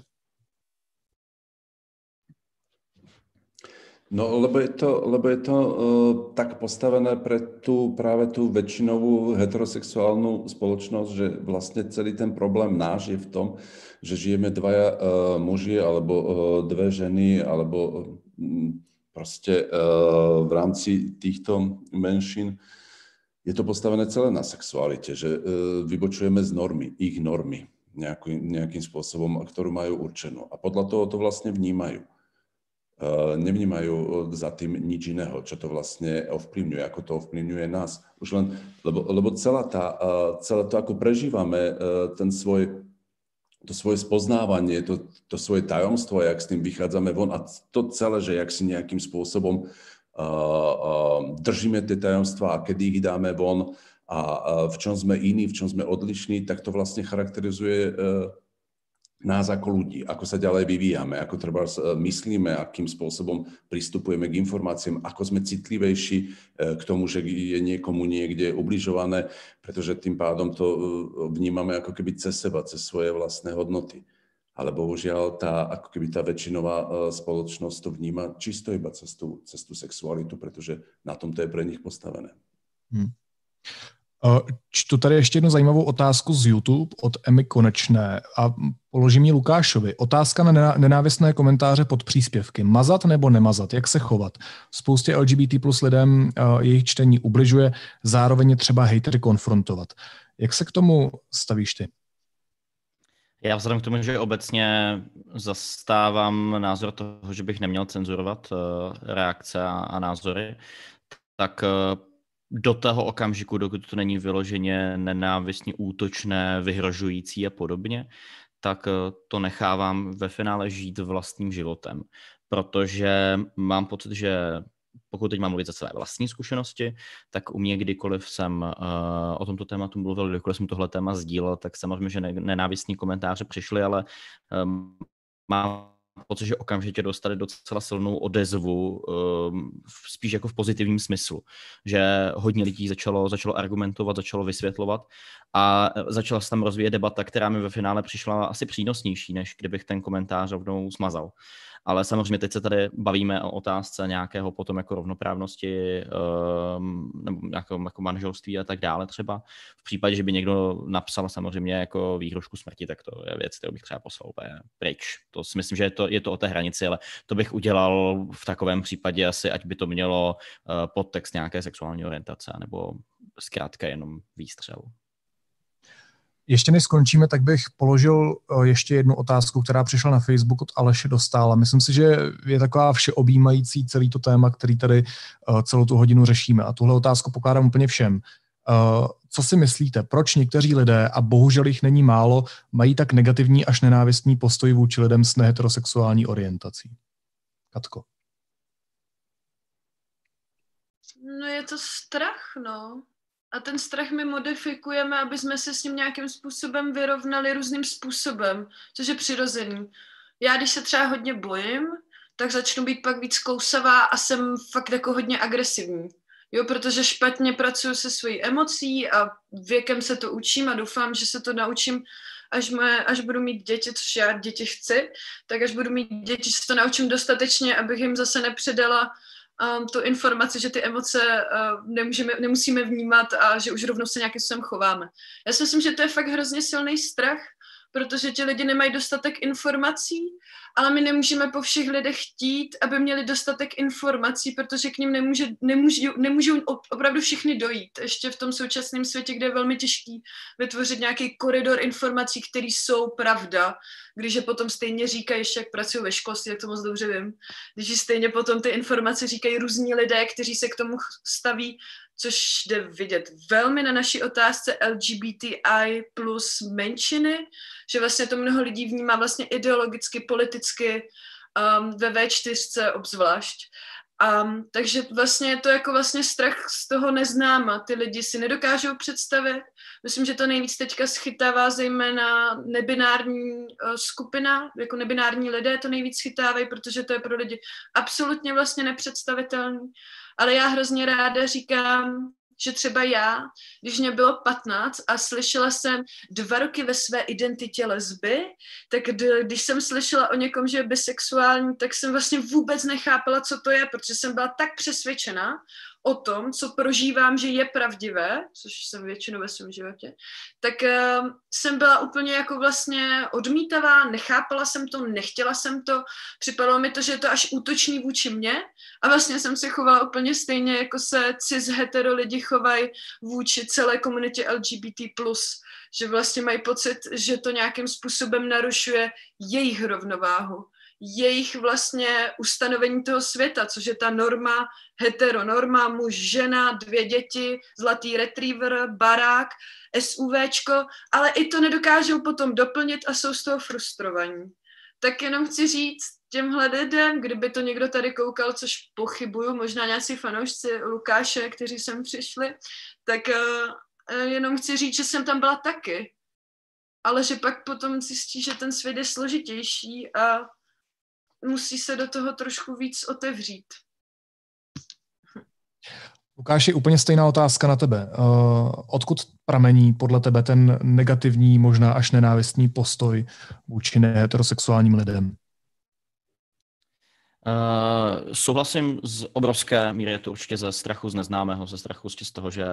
No, lebo je to, lebo je to uh, tak postavené pre tú, práve tú väčšinovú heterosexuálnu spoločnosť, že vlastne celý ten problém náš je v tom, že žijeme dvaja uh, muži alebo uh, dve ženy, alebo uh, proste uh, v rámci týchto menšín je to postavené celé na sexualite, že uh, vybočujeme z normy, ich normy nejaký, nejakým spôsobom, ktorú majú určenú. A podľa toho to vlastne vnímajú. Nevnímajú za tým nič iného, čo to vlastne ovplyvňuje, ako to ovplyvňuje nás. Už len, lebo, lebo celá tá, celé to, ako prežívame ten svoj, to svoje spoznávanie, to, to svoje tajomstvo, jak s tým vychádzame von, a to celé, že jak si nejakým spôsobom uh, uh, držíme tie tajomstvá a kedy ich dáme von a uh, v čom sme iní, v čom sme odlišní, tak to vlastne charakterizuje uh, nás ako ľudí, ako sa ďalej vyvíjame, ako treba myslíme, akým spôsobom pristupujeme k informáciám, ako sme citlivejší k tomu, že je niekomu niekde ubližované, pretože tým pádom to vnímame ako keby cez seba, cez svoje vlastné hodnoty. ale bohužiaľ tá, ako keby tá väčšinová spoločnosť to vníma čisto iba cez tú, cez tú sexualitu, pretože na tom to je pre nich postavené. Hmm. Čtu tady ještě jednu zajímavou otázku z YouTube od Emy Konečné a položím ji Lukášovi. Otázka na nenávistné komentáře pod příspěvky. Mazat nebo nemazat? Jak se chovat? Spoustě L G B T plus lidem jejich čtení ubližuje, zároveň je třeba hejtery konfrontovat. Jak se k tomu stavíš ty? Já vzhledem k tomu, že obecně zastávám názor toho, že bych neměl cenzurovat reakce a názory, tak do toho okamžiku, dokud to není vyloženě nenávistně útočné, vyhrožující a podobně, tak to nechávám ve finále žít vlastním životem. Protože mám pocit, že pokud teď mám mluvit za své vlastní zkušenosti, tak u mě kdykoliv jsem uh, o tomto tématu mluvil, kdykoliv jsem tohle téma sdílel, tak samozřejmě, že nenávistní komentáře přišly, ale um, mám pocit, že okamžitě dostali docela silnou odezvu, um, spíš jako v pozitivním smyslu, že hodně lidí začalo, začalo argumentovat, začalo vysvětlovat a začala se tam rozvíjet debata, která mi ve finále přišla asi přínosnější, než kdybych ten komentář rovnou smazal. Ale samozřejmě teď se tady bavíme o otázce nějakého potom jako rovnoprávnosti um, nebo nějakého jako manželství a tak dále třeba. V případě, že by někdo napsal samozřejmě jako výhrušku smrti, tak to je věc, kterou bych třeba poslal úplně pryč. To si myslím, že je to, je to o té hranici, ale to bych udělal v takovém případě asi, ať by to mělo uh, podtext nějaké sexuální orientace nebo zkrátka jenom výstřel. Ještě než skončíme, tak bych položil ještě jednu otázku, která přišla na Facebook od Aleše Dostála. Myslím si, že je taková všeobjímající celý to téma, který tady celou tu hodinu řešíme. A tuhle otázku pokládám úplně všem. Co si myslíte, proč někteří lidé, a bohužel jich není málo, mají tak negativní až nenávistný postoj vůči lidem s neheterosexuální orientací? Katko. No je to strach, no. A ten strach my modifikujeme, aby jsme se s ním nějakým způsobem vyrovnali různým způsobem, což je přirozený. Já, když se třeba hodně bojím, tak začnu být pak víc kousavá a jsem fakt jako hodně agresivní. Jo, protože špatně pracuji se svojí emocí a věkem se to učím a doufám, že se to naučím, až, moje, až budu mít děti, což já děti chci, tak až budu mít děti, že se to naučím dostatečně, abych jim zase nepředala Um, tu informaci, že ty emoce uh, nemůžeme, nemusíme vnímat a že už rovnou se nějakým způsobem chováme. Já si myslím, že to je fakt hrozně silný strach, protože ti lidi nemají dostatek informací, ale my nemůžeme po všech lidech chtít, aby měli dostatek informací, protože k ním nemůže, nemůžou, nemůžou opravdu všichni dojít. Ještě v tom současném světě, kde je velmi těžký vytvořit nějaký koridor informací, které jsou pravda, když je potom stejně říkají, ještě jak pracují ve školství, jak to moc dobře vím, když stejně potom ty informace říkají různí lidé, kteří se k tomu staví, což jde vidět velmi na naší otázce L G B T I plus menšiny, že vlastně to mnoho lidí vnímá vlastně ideologicky, politicky, um, ve V čtyři obzvlášť. Um, takže vlastně je to jako vlastně strach z toho neznáma. Ty lidi si nedokážou představit. Myslím, že to nejvíc teďka schytává zejména nebinární uh, skupina, jako nebinární lidé to nejvíc schytávají, protože to je pro lidi absolutně vlastně nepředstavitelný. Ale já hrozně ráda říkám, že třeba já, když mě bylo patnáct a slyšela jsem dva roky ve své identitě lesby, tak když jsem slyšela o někom, že je bisexuální, tak jsem vlastně vůbec nechápala, co to je, protože jsem byla tak přesvědčena o tom, co prožívám, že je pravdivé, což jsem většinou ve svém životě, tak uh, jsem byla úplně jako vlastně odmítavá, nechápala jsem to, nechtěla jsem to, připadalo mi to, že je to až útočný vůči mně a vlastně jsem se chovala úplně stejně, jako se cis hetero lidi chovají vůči celé komunitě L G B T plus, že vlastně mají pocit, že to nějakým způsobem narušuje jejich rovnováhu, jejich vlastně ustanovení toho světa, což je ta norma, heteronorma, muž, žena, dvě děti, zlatý retriever, barák, SUVčko, ale i to nedokážou potom doplnit a jsou z toho frustrovaní. Tak jenom chci říct těmhle lidem, kdyby to někdo tady koukal, což pochybuju, možná nějací fanoušci Lukáše, kteří sem přišli, tak uh, jenom chci říct, že jsem tam byla taky, ale že pak potom zjistí, že ten svět je složitější a musí se do toho trošku víc otevřít. Lukáši, úplně stejná otázka na tebe. Odkud pramení podle tebe ten negativní, možná až nenávistný postoj vůči neheterosexuálním lidem? Uh, souhlasím z obrovské míry, je to určitě ze strachu z neznámého, ze strachu z toho, že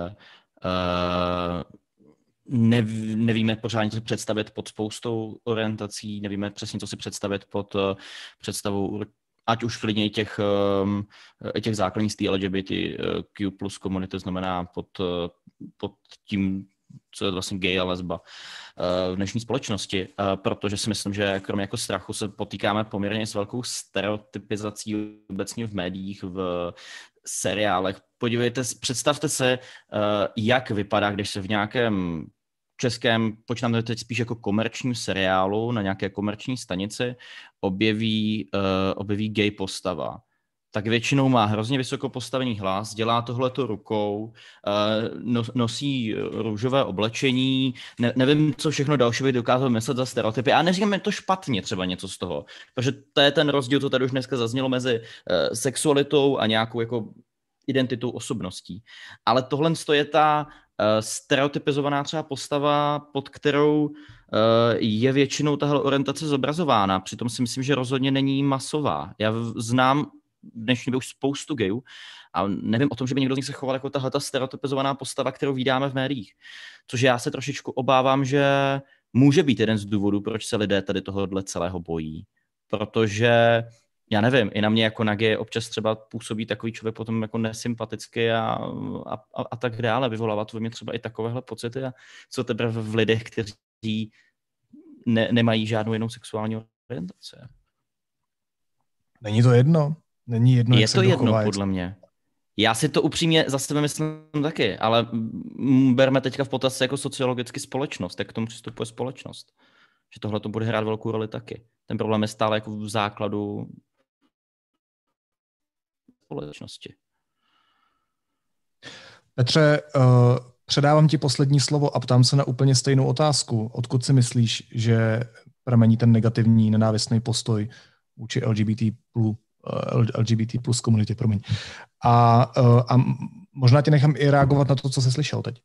uh, nev, nevíme pořádně, co si představit pod spoustou orientací, nevíme přesně, co si představit pod uh, představou, ať už klidně těch, um, těch základních z té L G B T Q plus komunity, znamená pod, uh, pod tím, co je vlastně gay a lesba v dnešní společnosti, protože si myslím, že kromě jako strachu se potýkáme poměrně s velkou stereotypizací obecně v médiích, v seriálech. Podívejte, představte se, jak vypadá, když se v nějakém českém, počítám to teď spíš jako komerčním seriálu, na nějaké komerční stanici, objeví, objeví gay postava. Tak většinou má hrozně vysoko postavený hlas, dělá tohleto rukou, nosí růžové oblečení, ne, nevím, co všechno další by dokázal myslet za stereotypy. A neříkám to špatně třeba něco z toho, protože to je ten rozdíl, to tady už dneska zaznělo mezi sexualitou a nějakou jako identitou osobností. Ale tohle je ta stereotypizovaná třeba postava, pod kterou je většinou tahle orientace zobrazována. Přitom si myslím, že rozhodně není masová. Já znám v dnešní době už spoustu gayů a nevím o tom, že by někdo z nich se choval jako tahle stereotypizovaná postava, kterou vídáme v médiích. Což já se trošičku obávám, že může být jeden z důvodů, proč se lidé tady tohohle celého bojí. Protože, já nevím, i na mě jako na gay občas třeba působí takový člověk potom jako nesympaticky a, a, a, a tak dále. Vyvolává to ve mě třeba i takovéhle pocity a co teprve v lidech, kteří ne, nemají žádnou jinou sexuální orientaci. Není to jedno? Není jedno, je to jedno, chová, podle mě. Já si to upřímně za sebe myslím taky, ale berme teďka v potaz jako sociologicky společnost, jak k tomu přistupuje společnost. Že tohle to bude hrát velkou roli taky. Ten problém je stále jako v základu společnosti. Petře, uh, předávám ti poslední slovo a ptám se na úplně stejnou otázku. Odkud si myslíš, že pramení ten negativní, nenávistný postoj vůči L G B T plus L G B T plus komunitě, promiň. A, a možná tě nechám i reagovat na to, co jsi slyšel teď.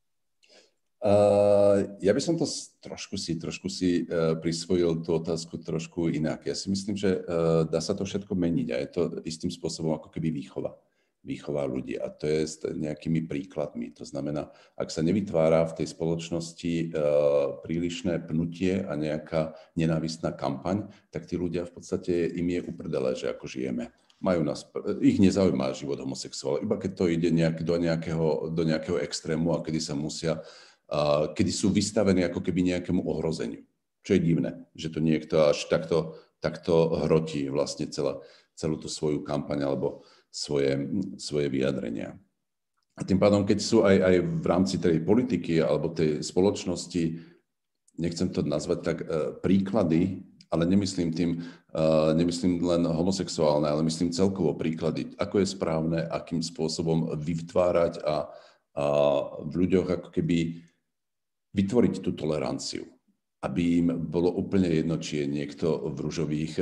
Uh, ja by som to trošku si, trošku si uh, prisvojil tú otázku trošku inak. Ja si myslím, že uh, dá sa to všetko meniť a je to istým spôsobom ako keby výchova. Výchova ľudí a to je s nejakými príkladmi. To znamená, ak sa nevytvára v tej spoločnosti uh, prílišné pnutie a nejaká nenávistná kampaň, tak tí ľudia v podstate im je uprdele, že ako žijeme. Majú nás, ich nezaujíma život homosexuálov, iba keď to ide nejak, do, nejakého, do nejakého extrému a kedy sa musia Uh, kedy sú vystavení ako keby nejakému ohrozeniu. Čo je divné, že to niekto až takto, takto hrotí vlastne celá, celú tú svoju kampaň alebo svoje, svoje vyjadrenia. A tým pádom, keď sú aj, aj v rámci tej politiky alebo tej spoločnosti, nechcem to nazvať tak, uh, príklady, ale nemyslím tým, uh, nemyslím len homosexuálne, ale myslím celkovo príklady, ako je správne, akým spôsobom vytvárať a, a v ľuďoch ako keby vytvoriť tú toleranciu, aby im bolo úplne jedno, či je niekto v, ružových,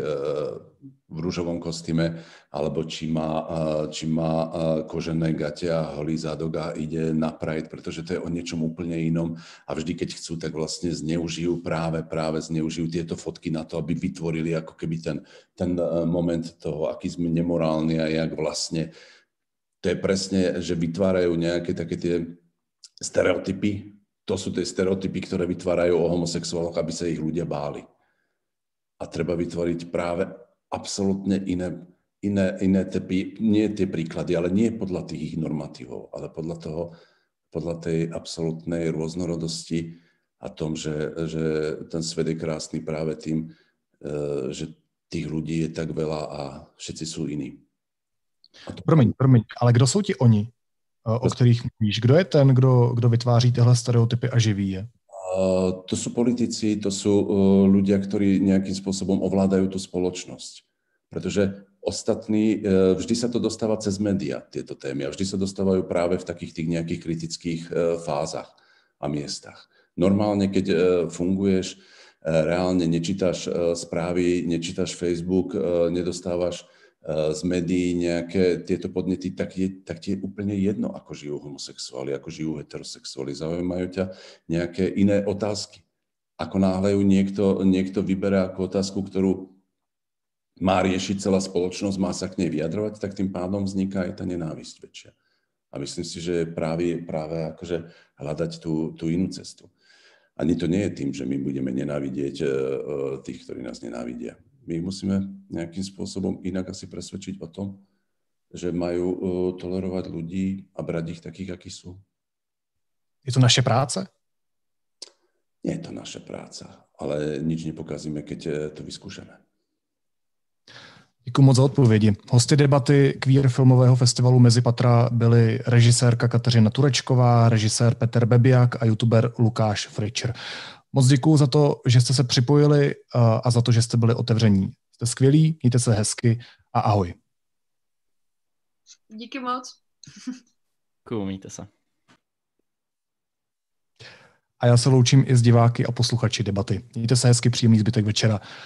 v ružovom kostýme, alebo či má, či má kožené gate a holý zádok a ide na Pride, pretože to je o niečom úplne inom a vždy, keď chcú, tak vlastne zneužijú práve, práve zneužijú tieto fotky na to, aby vytvorili ako keby ten, ten moment toho, aký sme nemorálni a jak vlastne, to je presne, že vytvárajú nejaké také tie stereotypy. To sú tie stereotypy, ktoré vytvárajú o homosexuáloch, aby sa ich ľudia báli. A treba vytvoriť práve absolútne iné, iné, iné typy, nie tie príklady, ale nie podľa tých ich normatívov, ale podľa toho, podľa tej absolútnej rôznorodosti a tom, že, že ten svet je krásny práve tým, že tých ľudí je tak veľa a všetci sú iní. To... Promiň, promiň, ale kdo jsou ti oni? O kterých mluvíš. Kdo je ten, kdo, kdo vytváří tyhle stereotypy a živí je? Uh, to sú politici, to sú uh, ľudia, ktorí nejakým spôsobom ovládajú tú spoločnosť. Pretože ostatní, uh, vždy sa to dostáva cez média, tieto témy. A vždy sa dostávajú práve v takých tých nejakých kritických uh, fázach a miestach. Normálne, keď uh, funguješ, uh, reálne nečítaš uh, správy, nečítaš Facebook, uh, nedostávaš z médií nejaké tieto podnety, tak, je, tak ti je úplne jedno, ako žijú homosexuáli, ako žijú heterosexuáli. Zaujímajú ťa nejaké iné otázky. Ako náhle ju niekto, niekto vyberá ako otázku, ktorú má riešiť celá spoločnosť, má sa k nej vyjadrovať, tak tým pádom vzniká aj tá nenávisť väčšia. A myslím si, že je práve, práve akože hľadať tú, tú inú cestu. Ani to nie je tým, že my budeme nenávidieť uh, tých, ktorí nás nenávidia. My ich musíme nejakým spôsobom inak asi presvedčiť o tom, že majú uh, tolerovať ľudí a brať ich takých, akí sú. Je to naše práce? Nie je to naša práca, ale nič nepokazíme, keď to vyskúšame. Děkuji moc za odpovědi. Hosty debaty Queer filmového festivalu Mezipatra byli režisérka Kateřina Turečková, režisér Petr Bebiak a youtuber Lukáš Fričer. Moc děkuji za to, že jste se připojili a za to, že jste byli otevření. Jste skvělí, mějte se hezky a ahoj. Díky moc. Děkuji, mějte se. A já se loučím i s diváky a posluchači debaty. Mějte se hezky, příjemný zbytek večera.